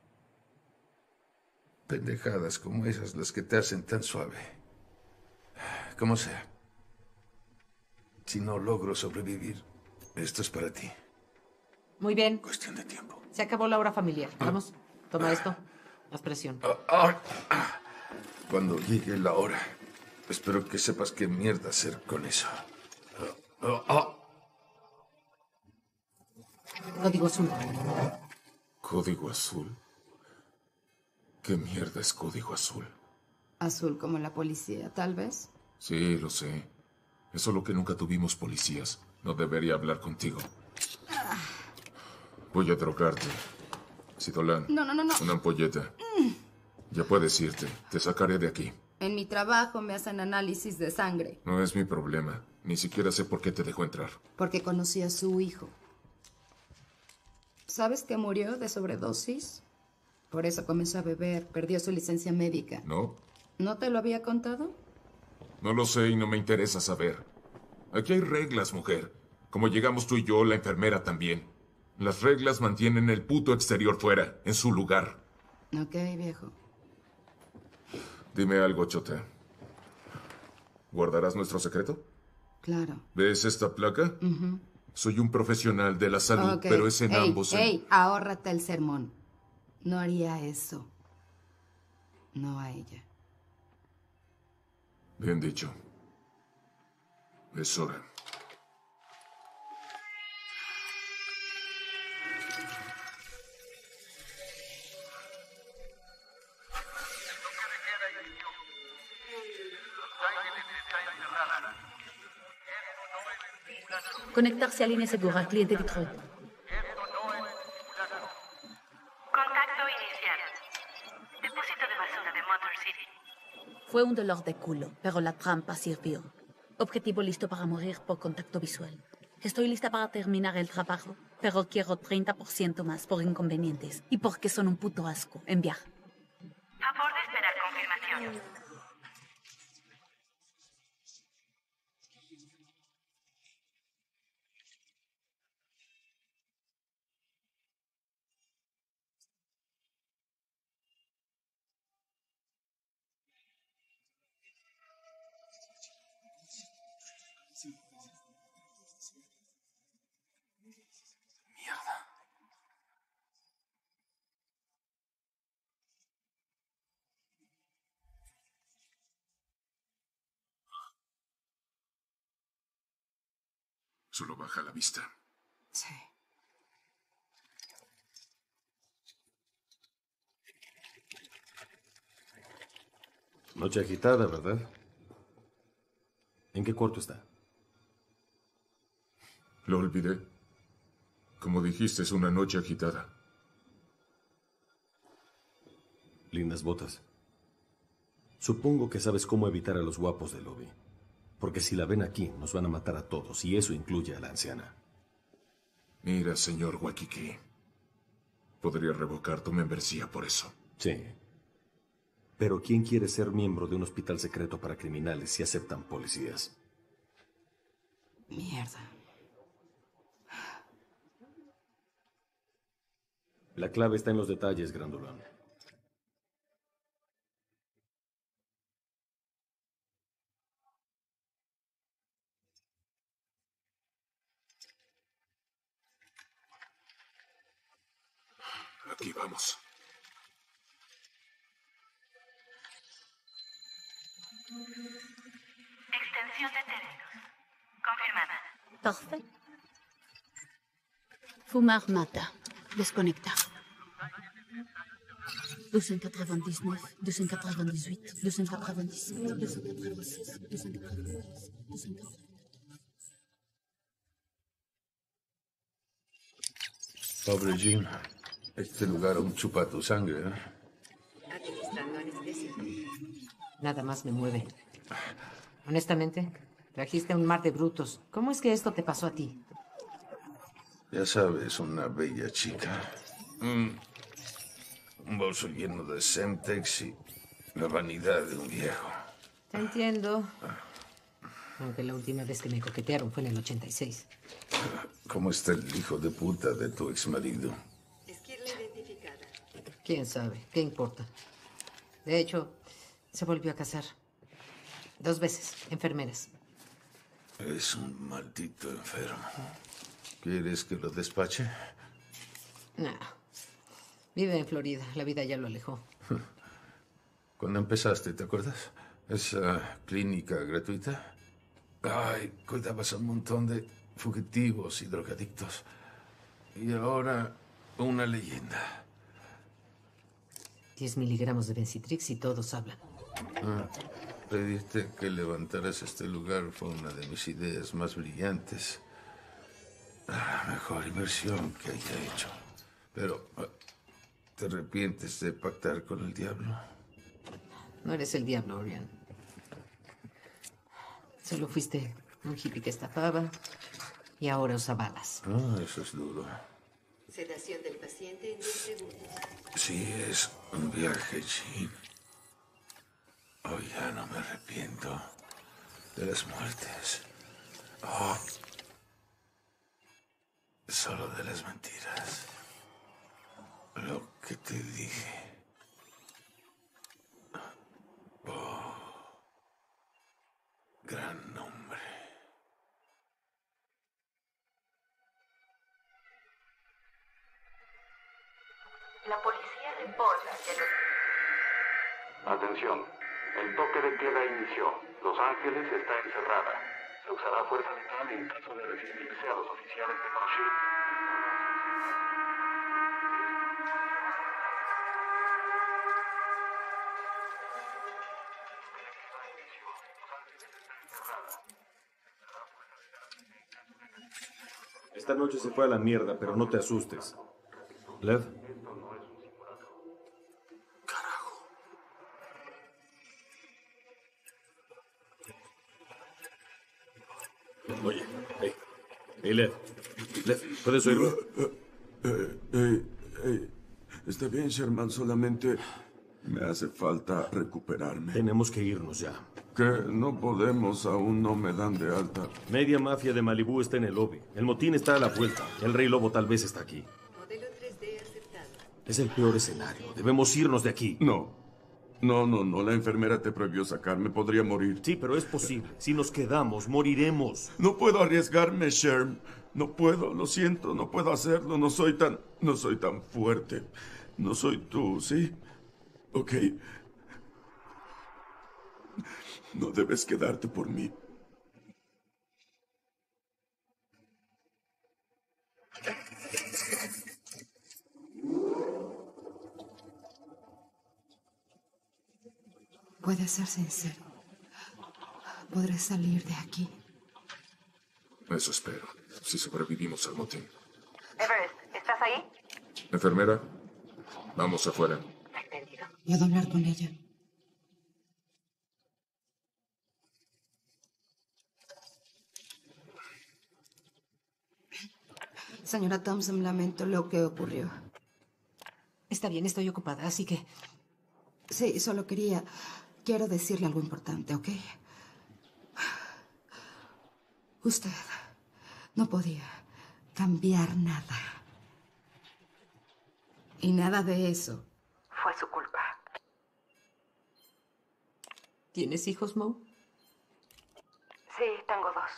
pendejadas como esas las que te hacen tan suave. Como sea. Si no logro sobrevivir, esto es para ti. Muy bien. Cuestión de tiempo. Se acabó la hora familiar. Vamos, toma esto. Haz presión. Cuando llegue la hora, espero que sepas qué mierda hacer con eso. Código azul. ¿Código azul? ¿Qué mierda es código azul? Azul como la policía, tal vez. Sí, lo sé. Es solo que nunca tuvimos policías. No debería hablar contigo. Voy a drogarte. Citolán. No. Una ampolleta. Ya puedes irte. Te sacaré de aquí. En mi trabajo me hacen análisis de sangre. No es mi problema. Ni siquiera sé por qué te dejó entrar. Porque conocí a su hijo. ¿Sabes que murió de sobredosis? Por eso comenzó a beber. Perdió su licencia médica. ¿No? ¿No te lo había contado? No lo sé y no me interesa saber. Aquí hay reglas, mujer. Como llegamos tú y yo, la enfermera también. Las reglas mantienen el puto exterior fuera, en su lugar. Ok, viejo. Dime algo, Chota. ¿Guardarás nuestro secreto? Claro. ¿Ves esta placa? Ujú. Soy un profesional de la salud, Ok. pero es en Ey, ambos. ey, ahórrate el sermón. No haría eso. No a ella. Bien dicho. Es hora. Conectarse a línea segura, cliente Detroit. Contacto inicial. Depósito de basura de Motor City. Fue un dolor de culo, pero la trampa sirvió. Objetivo listo para morir por contacto visual. Estoy lista para terminar el trabajo, pero quiero 30% más por inconvenientes y porque son un puto asco. Enviar. Favor de esperar confirmación. Solo baja la vista. Sí. Noche agitada, ¿verdad? ¿En qué cuarto está? Lo olvidé. Como dijiste, es una noche agitada. Lindas botas. Supongo que sabes cómo evitar a los guapos del lobby. Porque si la ven aquí, nos van a matar a todos, y eso incluye a la anciana. Mira, señor Waikiki. Podría revocar tu membresía por eso. Sí. Pero ¿quién quiere ser miembro de un hospital secreto para criminales si aceptan policías? Mierda. La clave está en los detalles, grandulón. Aquí vamos. Extensión de terrenos. Confirmada. Perfecto. Fumar mata. Desconectar. 299, 298, 297, 296, 296, 297. Pobre Jim. Este lugar aún chupa tu sangre, ¿eh? Administrando anestesia. Nada más me mueve. Honestamente, trajiste un mar de brutos. ¿Cómo es que esto te pasó a ti? Ya sabes, una bella chica. Un bolso lleno de Semtex y la vanidad de un viejo. Te entiendo. Aunque la última vez que me coquetearon fue en el 86. ¿Cómo está el hijo de puta de tu exmarido? Esquirla identificada. ¿Quién sabe? ¿Qué importa? De hecho, se volvió a casar. 2 veces, enfermeras. Es un maldito enfermo. ¿Quieres que lo despache? No. Vive en Florida. La vida ya lo alejó. Cuando empezaste, ¿te acuerdas? Esa clínica gratuita. Ay, cuidabas a un montón de fugitivos y drogadictos. Y ahora, una leyenda. 10 miligramos de Bencitrix y todos hablan. Pedirte que levantaras este lugar fue una de mis ideas más brillantes. La mejor inversión que haya hecho. Pero ¿Te arrepientes de pactar con el diablo? No eres el diablo, Orion. Solo fuiste un hippie que estafaba y ahora usa balas. Ah, eso es duro. Sedación del paciente en 10 segundos. Sí, es un viaje, Jean. Oh, ya no me arrepiento de las muertes. Oh, solo de las mentiras. Lo que te dije. Oh, gran nombre. La policía reporta que los... Atención, el toque de queda inició. Los Ángeles está encerrada. Se usará fuerza letal en caso de resistirse a los oficiales de Crochet. Esta noche se fue a la mierda, pero no te asustes. Lev. Carajo. Oye, hey, Lev. Lev, ¿puedes oírlo? Está bien, Sherman, solamente me hace falta recuperarme. Tenemos que irnos ya. Que no podemos, aún no me dan de alta. Media mafia de Malibú está en el lobby. El motín está a la vuelta. El Rey Lobo tal vez está aquí. Modelo 3D aceptado. Es el peor escenario. Debemos irnos de aquí. No. La enfermera te prohibió sacarme. Podría morir. Sí, pero es posible. Si nos quedamos, moriremos. No puedo arriesgarme, Sherm. No puedo, lo siento, no puedo hacerlo. No soy tan fuerte. No soy tú, ¿sí? Ok. No debes quedarte por mí. Puedes ser sincero. Podré salir de aquí. Eso espero, si sobrevivimos al motín. Everest, ¿estás ahí? Enfermera, vamos afuera. Puedo hablar con ella. Señora Thompson, lamento lo que ocurrió. Está bien, estoy ocupada, así que... Sí, solo quiero decirle algo importante, ¿ok? Usted no podía cambiar nada. Y nada de eso fue su culpa. ¿Tienes hijos, Mo? Sí, tengo 2.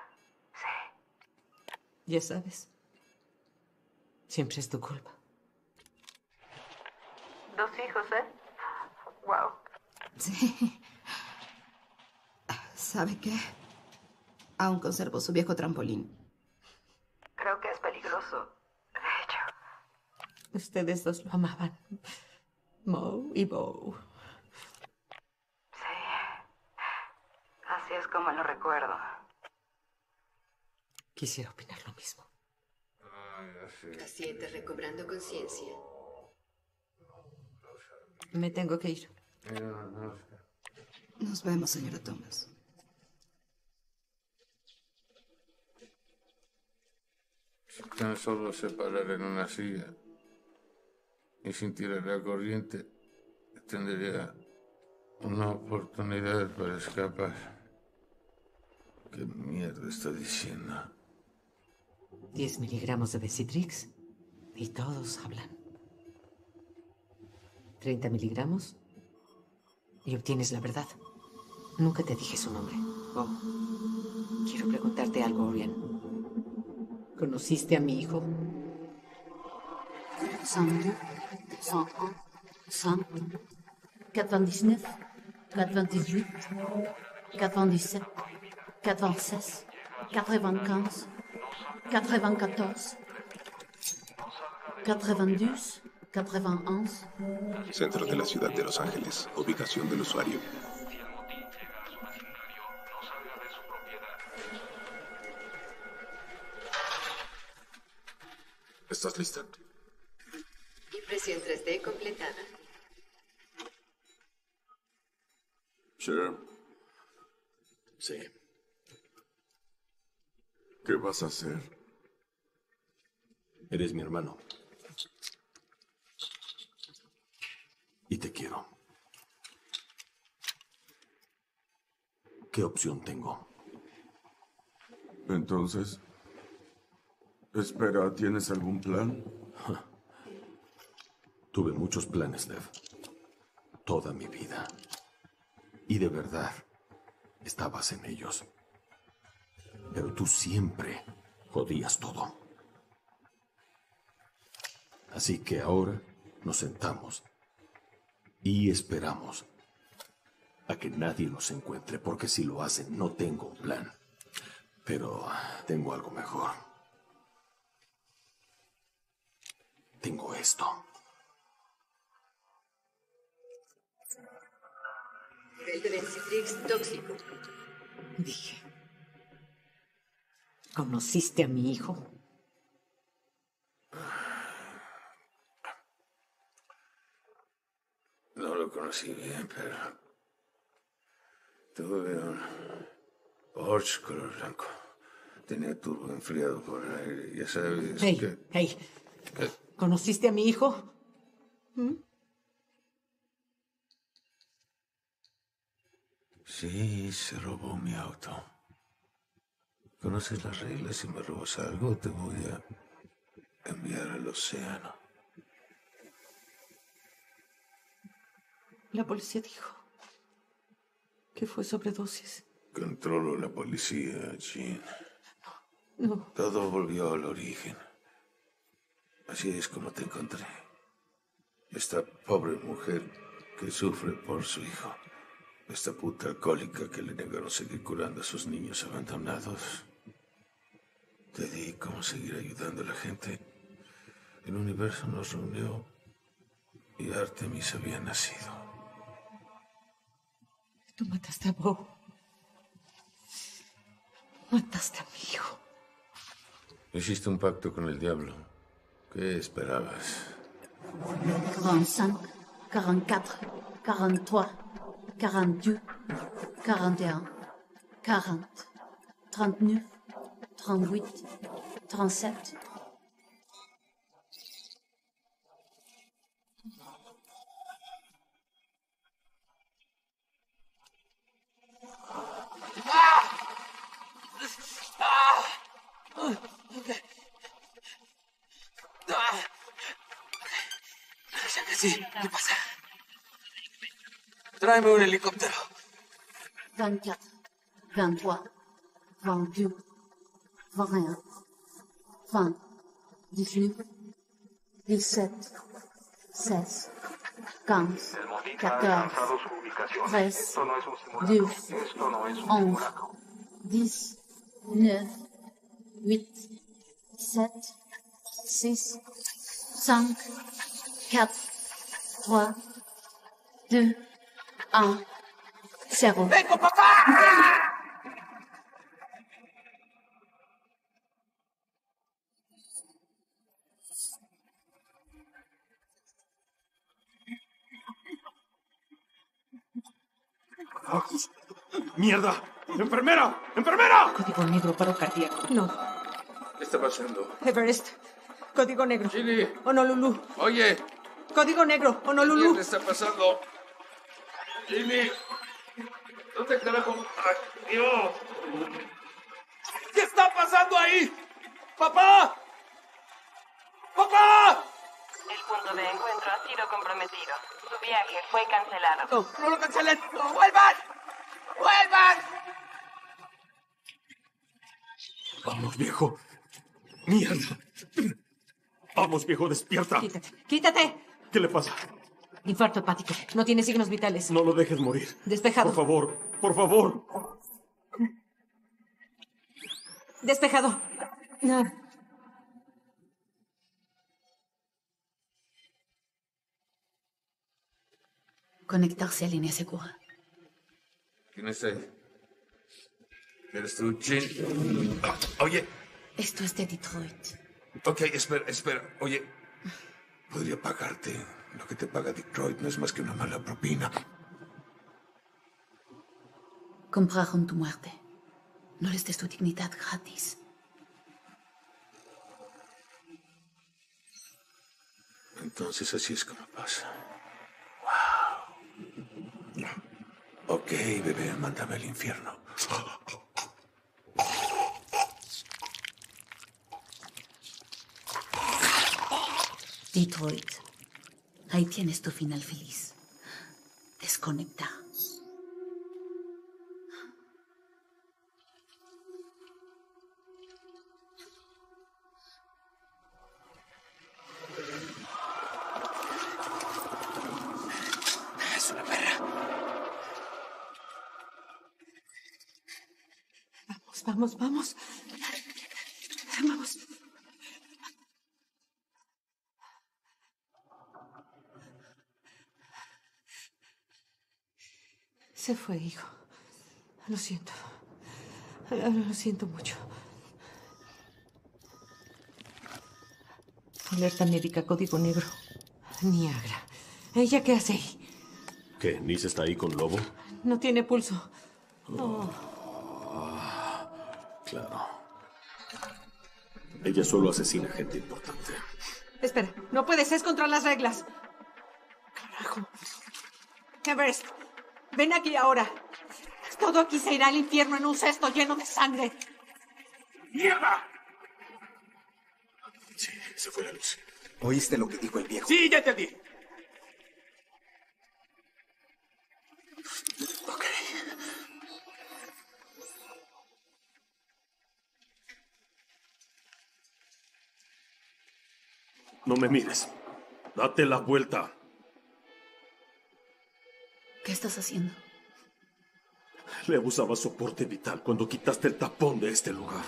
Sí. Ya sabes. Siempre es tu culpa. 2 hijos, ¿eh? Wow. Sí. ¿Sabe qué? Aún conservo su viejo trampolín. Creo que es peligroso. De hecho. Ustedes dos lo amaban. Mo y Bo. Sí. Así es como lo recuerdo. Quisiera opinar lo mismo. Paciente recobrando conciencia. Me tengo que ir. Nos vemos, señora Thomas. Si tan solo se parara en una silla y sintiera la corriente, tendría una oportunidad para escapar. ¿Qué mierda está diciendo? 10 miligramos de Besitrix y todos hablan. 30 miligramos y obtienes la verdad. Nunca te dije su nombre. Oh, quiero preguntarte algo, Orion. ¿Conociste a mi hijo? 102, 101, 100, 99, 98, 97, 96, 95, 94, 92, 91. Centro de la ciudad de Los Ángeles. Ubicación del usuario. ¿Estás lista? Impresión 3D completada. Sheriff, Sí. ¿qué vas a hacer? Eres mi hermano. Y te quiero. ¿Qué opción tengo? Entonces, espera, ¿tienes algún plan? Tuve muchos planes, Dev. Toda mi vida. Y de verdad, estabas en ellos. Pero tú siempre jodías todo. Así que ahora nos sentamos y esperamos a que nadie nos encuentre, porque si lo hacen, no tengo un plan. Pero tengo algo mejor. Tengo esto. Nivel de Densitrix tóxico. Dije. ¿Conociste a mi hijo? No lo conocí bien, pero tuve un Porsche color blanco. Tenía turbo enfriado por el aire, ya sabes que... Hey. ¿Conociste a mi hijo? ¿Mm? Sí, se robó mi auto. ¿Conoces las reglas? Si me robas algo, te voy a enviar al océano. La policía dijo que fue sobredosis. Controlo la policía, Jean. No. Todo volvió al origen. Así es como te encontré. Esta pobre mujer que sufre por su hijo. Esta puta alcohólica que le negaron seguir curando a sus niños abandonados. Te di cómo seguir ayudando a la gente. El universo nos reunió y Artemis había nacido. Tú mataste a Bo. Mataste a mi hijo. Hiciste un pacto con el diablo. ¿Qué esperabas? 45, 44, 43, 42, 41, 40, 39, 38, 37. Ya que sí, ¿qué pasa? Tráeme un helicóptero. 24, 23, 22, 21, 20, 19, 17, 16, 15, 14, 13, 12, 11, 10, 9, 8, 7, 6, 5, 4, 3, 2, 1, 0. ¡Vengo, papá! ¡Mierda! ¡Enfermera! ¡Enfermera! Código negro, paro cardíaco. No. ¿Qué está pasando? Everest. Código negro. Chili. Honolulu. Oye. Código negro. Honolulu. ¿Qué está pasando? Jimmy. ¿Dónde carajo? ¡Ay, Dios! ¿Qué está pasando ahí? ¡Papá! ¡Papá! El punto de encuentro ha sido comprometido. Su viaje fue cancelado. ¡No lo cancelen! ¡No, vuelvan! ¡Vuelvan! Vamos, viejo. ¡Mierda! Vamos, viejo, despierta. Quítate. ¡Quítate! ¿Qué le pasa? Infarto hepático. No tiene signos vitales. No lo dejes morir. Despejado. Por favor, por favor. Despejado. No. Conectarse a línea segura. ¿Quién está ahí? ¿Eres tú, Jean? Oye. Esto es de Detroit. Ok, espera. Oye. Podría pagarte. Lo que te paga Detroit no es más que una mala propina. Compraron tu muerte. No les des tu dignidad gratis. Entonces así es como pasa. Wow. Ok, bebé, mándame al infierno. Detroit. Ahí tienes tu final feliz. Desconecta. Es una perra. Vamos. Vamos. Se fue, hijo. Lo siento. Lo siento mucho. Alerta médica, código negro. Niagara. ¿Ella qué hace ahí? ¿Qué? ¿Nis está ahí con Lobo? No tiene pulso. Oh. Claro. Ella solo asesina gente importante. Espera, no puedes, es contra las reglas. Carajo. Everest, ven aquí ahora. Todo aquí se irá al infierno en un cesto lleno de sangre. ¡Mierda! Sí, se fue la luz. ¿Oíste lo que dijo el viejo? Sí, ya entendí. Ok. No me mires. Date la vuelta. ¿Qué estás haciendo? Le abusaba soporte vital cuando quitaste el tapón de este lugar.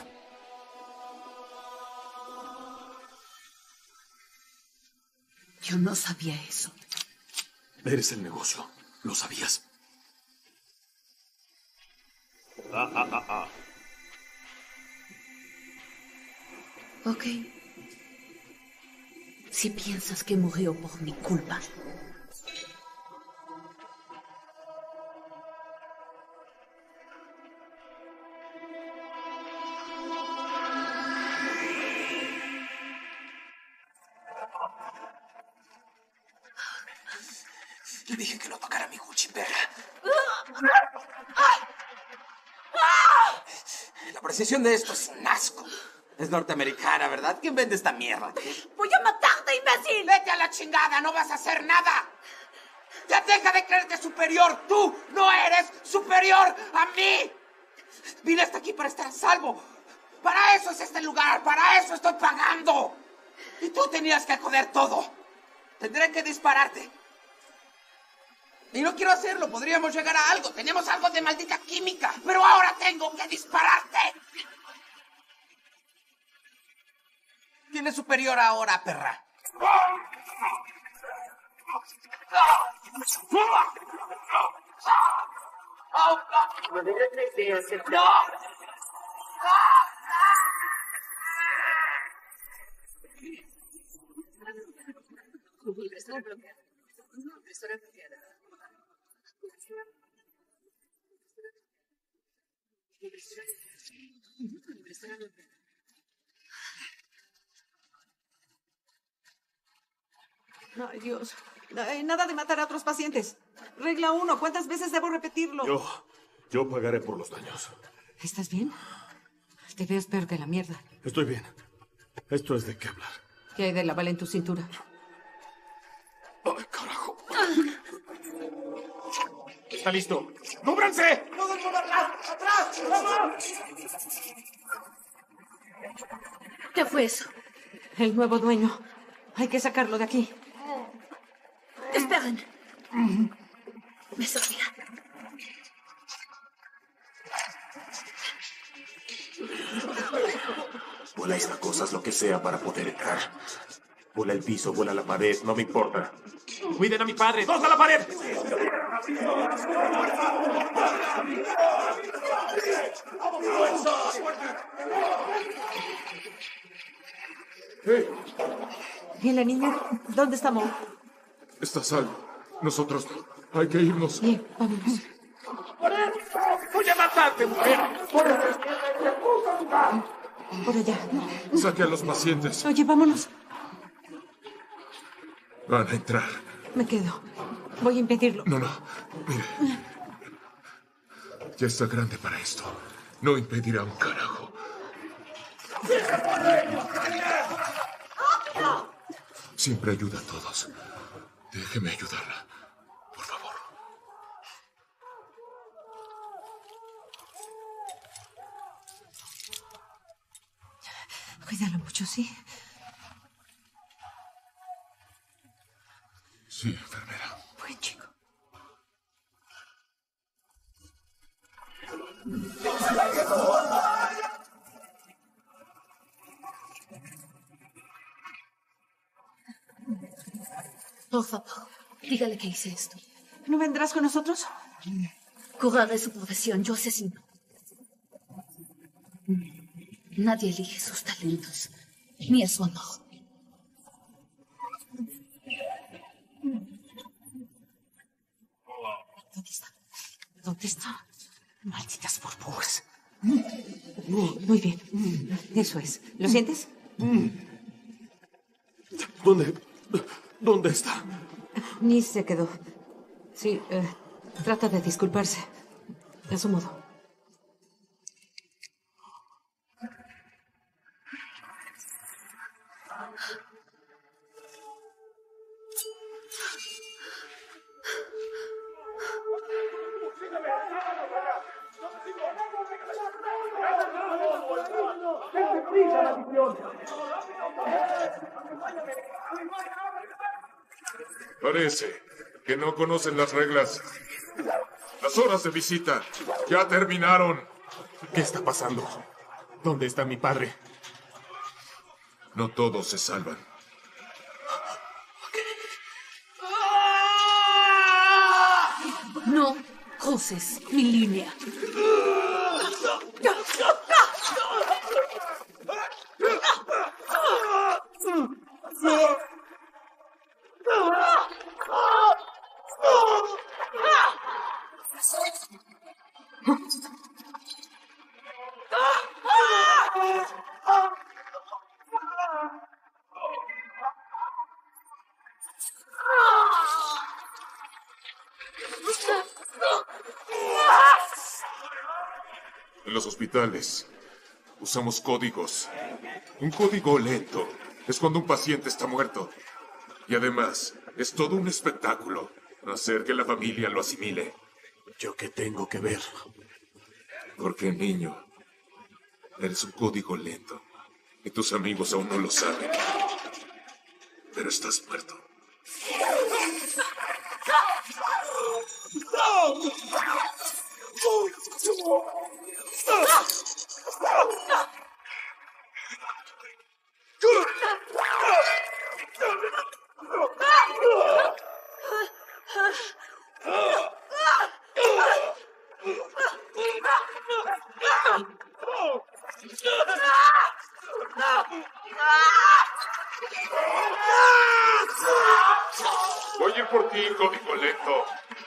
Yo no sabía eso. Eres el negocio. ¿Lo sabías? Ok. Si piensas que murió por mi culpa. Le dije que no tocara mi Gucci, perra. La precisión de esto es un asco. Es norteamericana, ¿verdad? ¿Quién vende esta mierda? ¡Voy a matarte, imbécil! ¡Vete a la chingada! ¡No vas a hacer nada! ¡Ya deja de creerte superior! ¡Tú no eres superior a mí! Vine hasta aquí para estar a salvo. Para eso es este lugar. Para eso estoy pagando. Y tú tenías que joder todo. Tendré que dispararte. Y no quiero hacerlo. Podríamos llegar a algo. Tenemos algo de maldita química. Pero ahora tengo que dispararte. ¿Quién es superior ahora, perra? ¡No! Ay, Dios. Nada de matar a otros pacientes. Regla 1, ¿cuántas veces debo repetirlo? Yo pagaré por los daños. ¿Estás bien? Te ves peor que la mierda. Estoy bien. Esto es de qué hablar. ¿Qué hay de la bala en tu cintura? ¡Ay, carajo! ¡Está listo! ¡Cúbranse! ¡Todos moverla! ¡Atrás! ¡Vamos! ¿Qué fue eso? El nuevo dueño. Hay que sacarlo de aquí. Esperen. Me servirá. Vuela esta cosa, lo que sea para poder entrar. Vuela el piso, vuela la pared, no me importa. ¡Cuiden a mi padre! ¡Dos a la pared! ¿Y la niña? ¿Dónde está Mo? Está a salvo. Nosotros hay que irnos. Bien, vámonos. ¡Voy a matarte, mujer! ¡Por allá. Saque a los pacientes. Oye, vámonos. Van a entrar. Me quedo. Voy a impedirlo. No. Mire. Ya está grande para esto. No impedirá un carajo. Siempre ayuda a todos. Déjeme ayudarla. Por favor. Cuídalo mucho, ¿sí? Sí, enfermera. Buen chico. Por favor, dígale que hice esto. ¿No vendrás con nosotros? Curaré su profesión, yo asesino. Nadie elige sus talentos, ni su honor. ¿Dónde está? ¿Dónde está? Malditas burbujas. Muy bien. Eso es. ¿Lo sientes? ¿Dónde está? Ni se quedó. Sí, trata de disculparse. A su modo. Parece que no conocen las reglas. Las horas de visita ya terminaron. ¿Qué está pasando? ¿Dónde está mi padre? No todos se salvan. No cruces mi línea. En los hospitales usamos códigos. Un código lento es cuando un paciente está muerto. Y además, es todo un espectáculo hacer que la familia lo asimile. ¿Yo qué tengo que ver? Porque, niño, eres un código lento. Y tus amigos aún no lo saben. Pero estás muerto. Voy a ir por ti, código lento.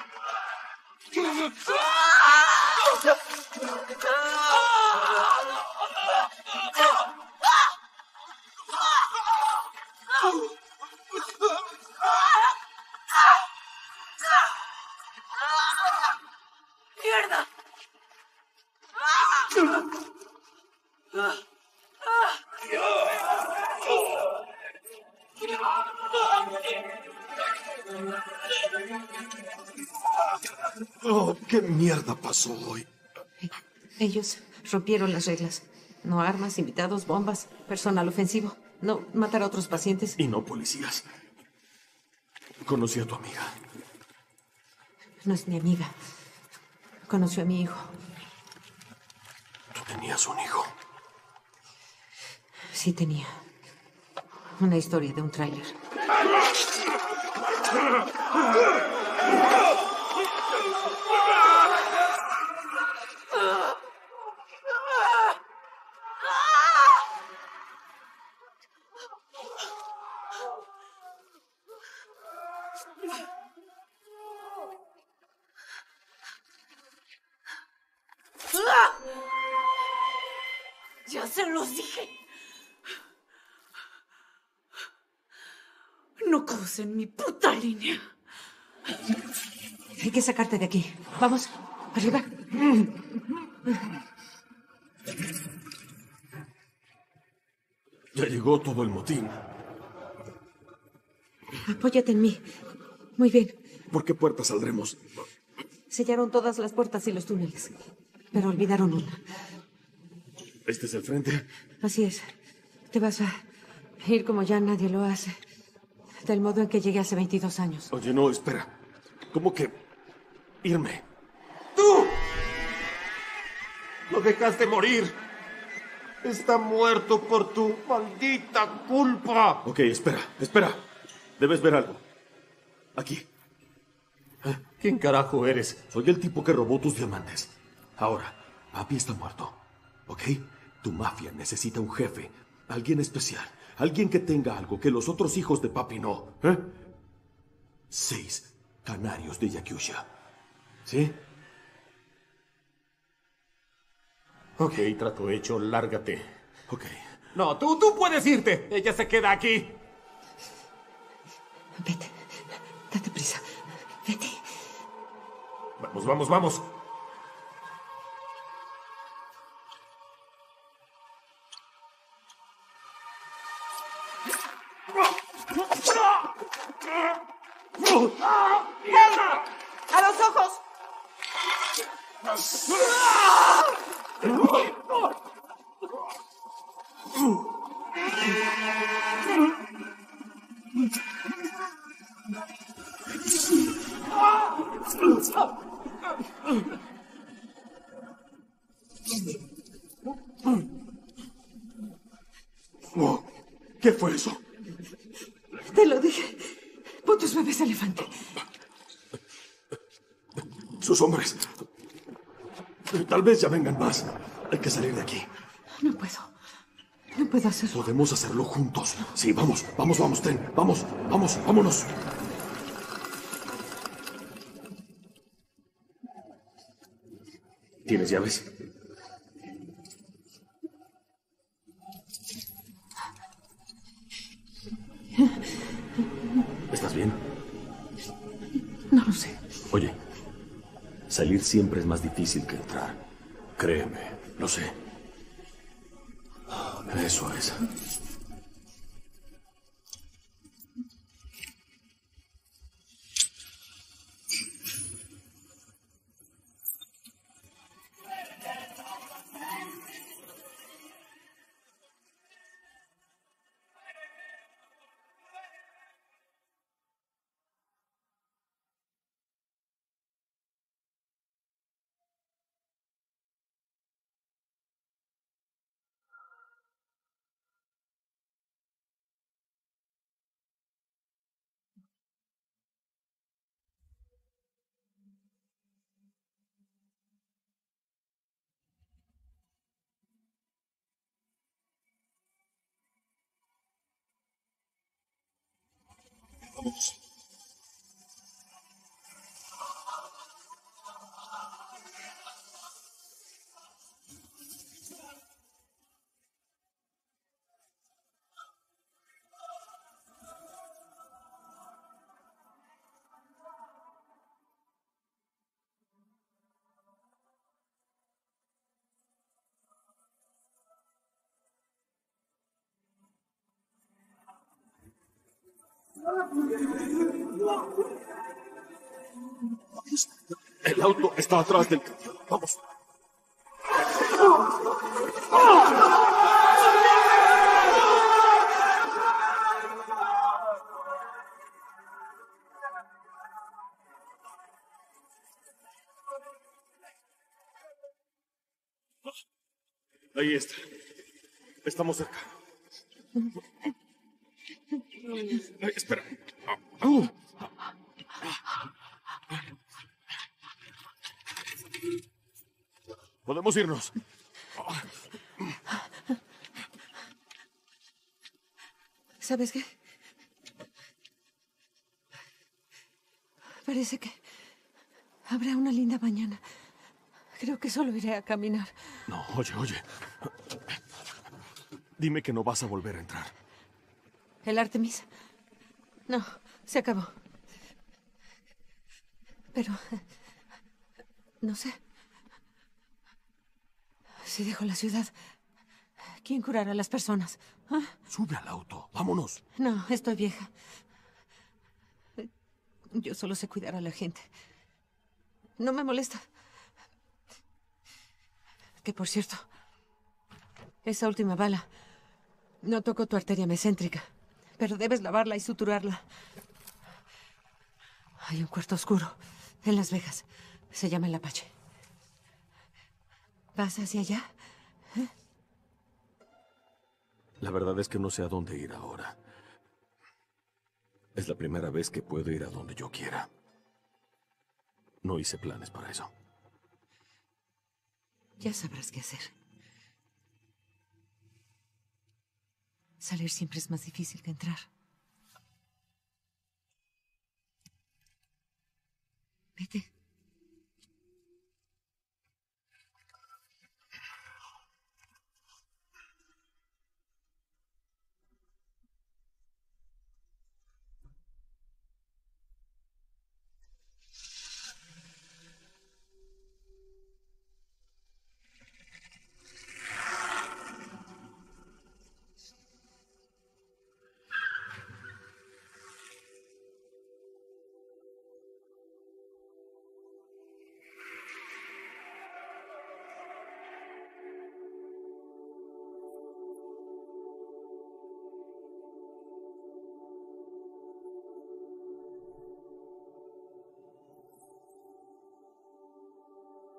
¡Mierda! Oh, ¿qué mierda pasó hoy? Ellos rompieron las reglas. No armas, invitados, bombas, personal ofensivo. No matar a otros pacientes. Y no policías. Conocí a tu amiga. No es mi amiga. Conoció a mi hijo. ¿Tú tenías un hijo? Sí tenía. Una historia de un tráiler. Ya se los dije. No crucen mi puta línea. Hay que sacarte de aquí. Vamos, arriba. Ya llegó todo el motín. Apóyate en mí. Muy bien. ¿Por qué puerta saldremos? Sellaron todas las puertas y los túneles, pero olvidaron una. ¿Este es el frente? Así es. Te vas a ir como ya nadie lo hace. Del modo en que llegué hace 22 años. Oye, no, espera. ¿Cómo que irme? ¡Tú! Lo dejaste morir. Está muerto por tu maldita culpa. Ok, espera. Debes ver algo. Aquí. ¿Quién carajo eres? Soy el tipo que robó tus diamantes. Ahora, papi está muerto. ¿Ok? Tu mafia necesita un jefe. Alguien especial. Alguien que tenga algo que los otros hijos de papi no. 6 canarios de Yakusha. ¿Sí? Ok, trato hecho. Lárgate. Ok. No, tú puedes irte. Ella se queda aquí. Vete. Date prisa. Vete. Vamos. ¡A los ojos! ¿Qué fue eso? Te lo dije. Putos bebés elefante. Sus hombres. Tal vez ya vengan más. Hay que salir de aquí. No puedo hacerlo. Podemos hacerlo juntos. Sí, vamos, Ten. Vámonos. ¿Tienes llaves? ¿Estás bien? No lo sé. Oye, salir siempre es más difícil que entrar. Créeme, lo sé. Eso es. Vamos. El auto está atrás del camión. Vamos. Ahí está. Estamos cerca. Espera. Podemos irnos. ¿Sabes qué? Parece que habrá una linda mañana. Creo que solo iré a caminar. No, oye. Dime que no vas a volver a entrar. ¿El Artemis? No, se acabó. Pero... no sé. Si dejo la ciudad, ¿quién curará a las personas? ¿Ah? Sube al auto. Vámonos. No, estoy vieja. Yo solo sé cuidar a la gente. No me molesta. Que por cierto, esa última bala no tocó tu arteria mescéntrica, pero debes lavarla y suturarla. Hay un cuarto oscuro en Las Vegas. Se llama el Apache. ¿Vas hacia allá? ¿Eh? La verdad es que no sé a dónde ir ahora. Es la primera vez que puedo ir a donde yo quiera. No hice planes para eso. Ya sabrás qué hacer. Salir siempre es más difícil que entrar. Vete.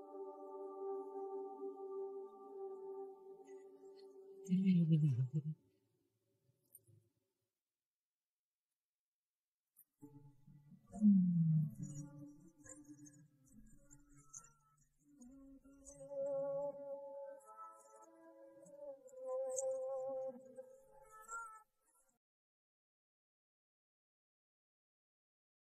Tenlo iluminado, bebé.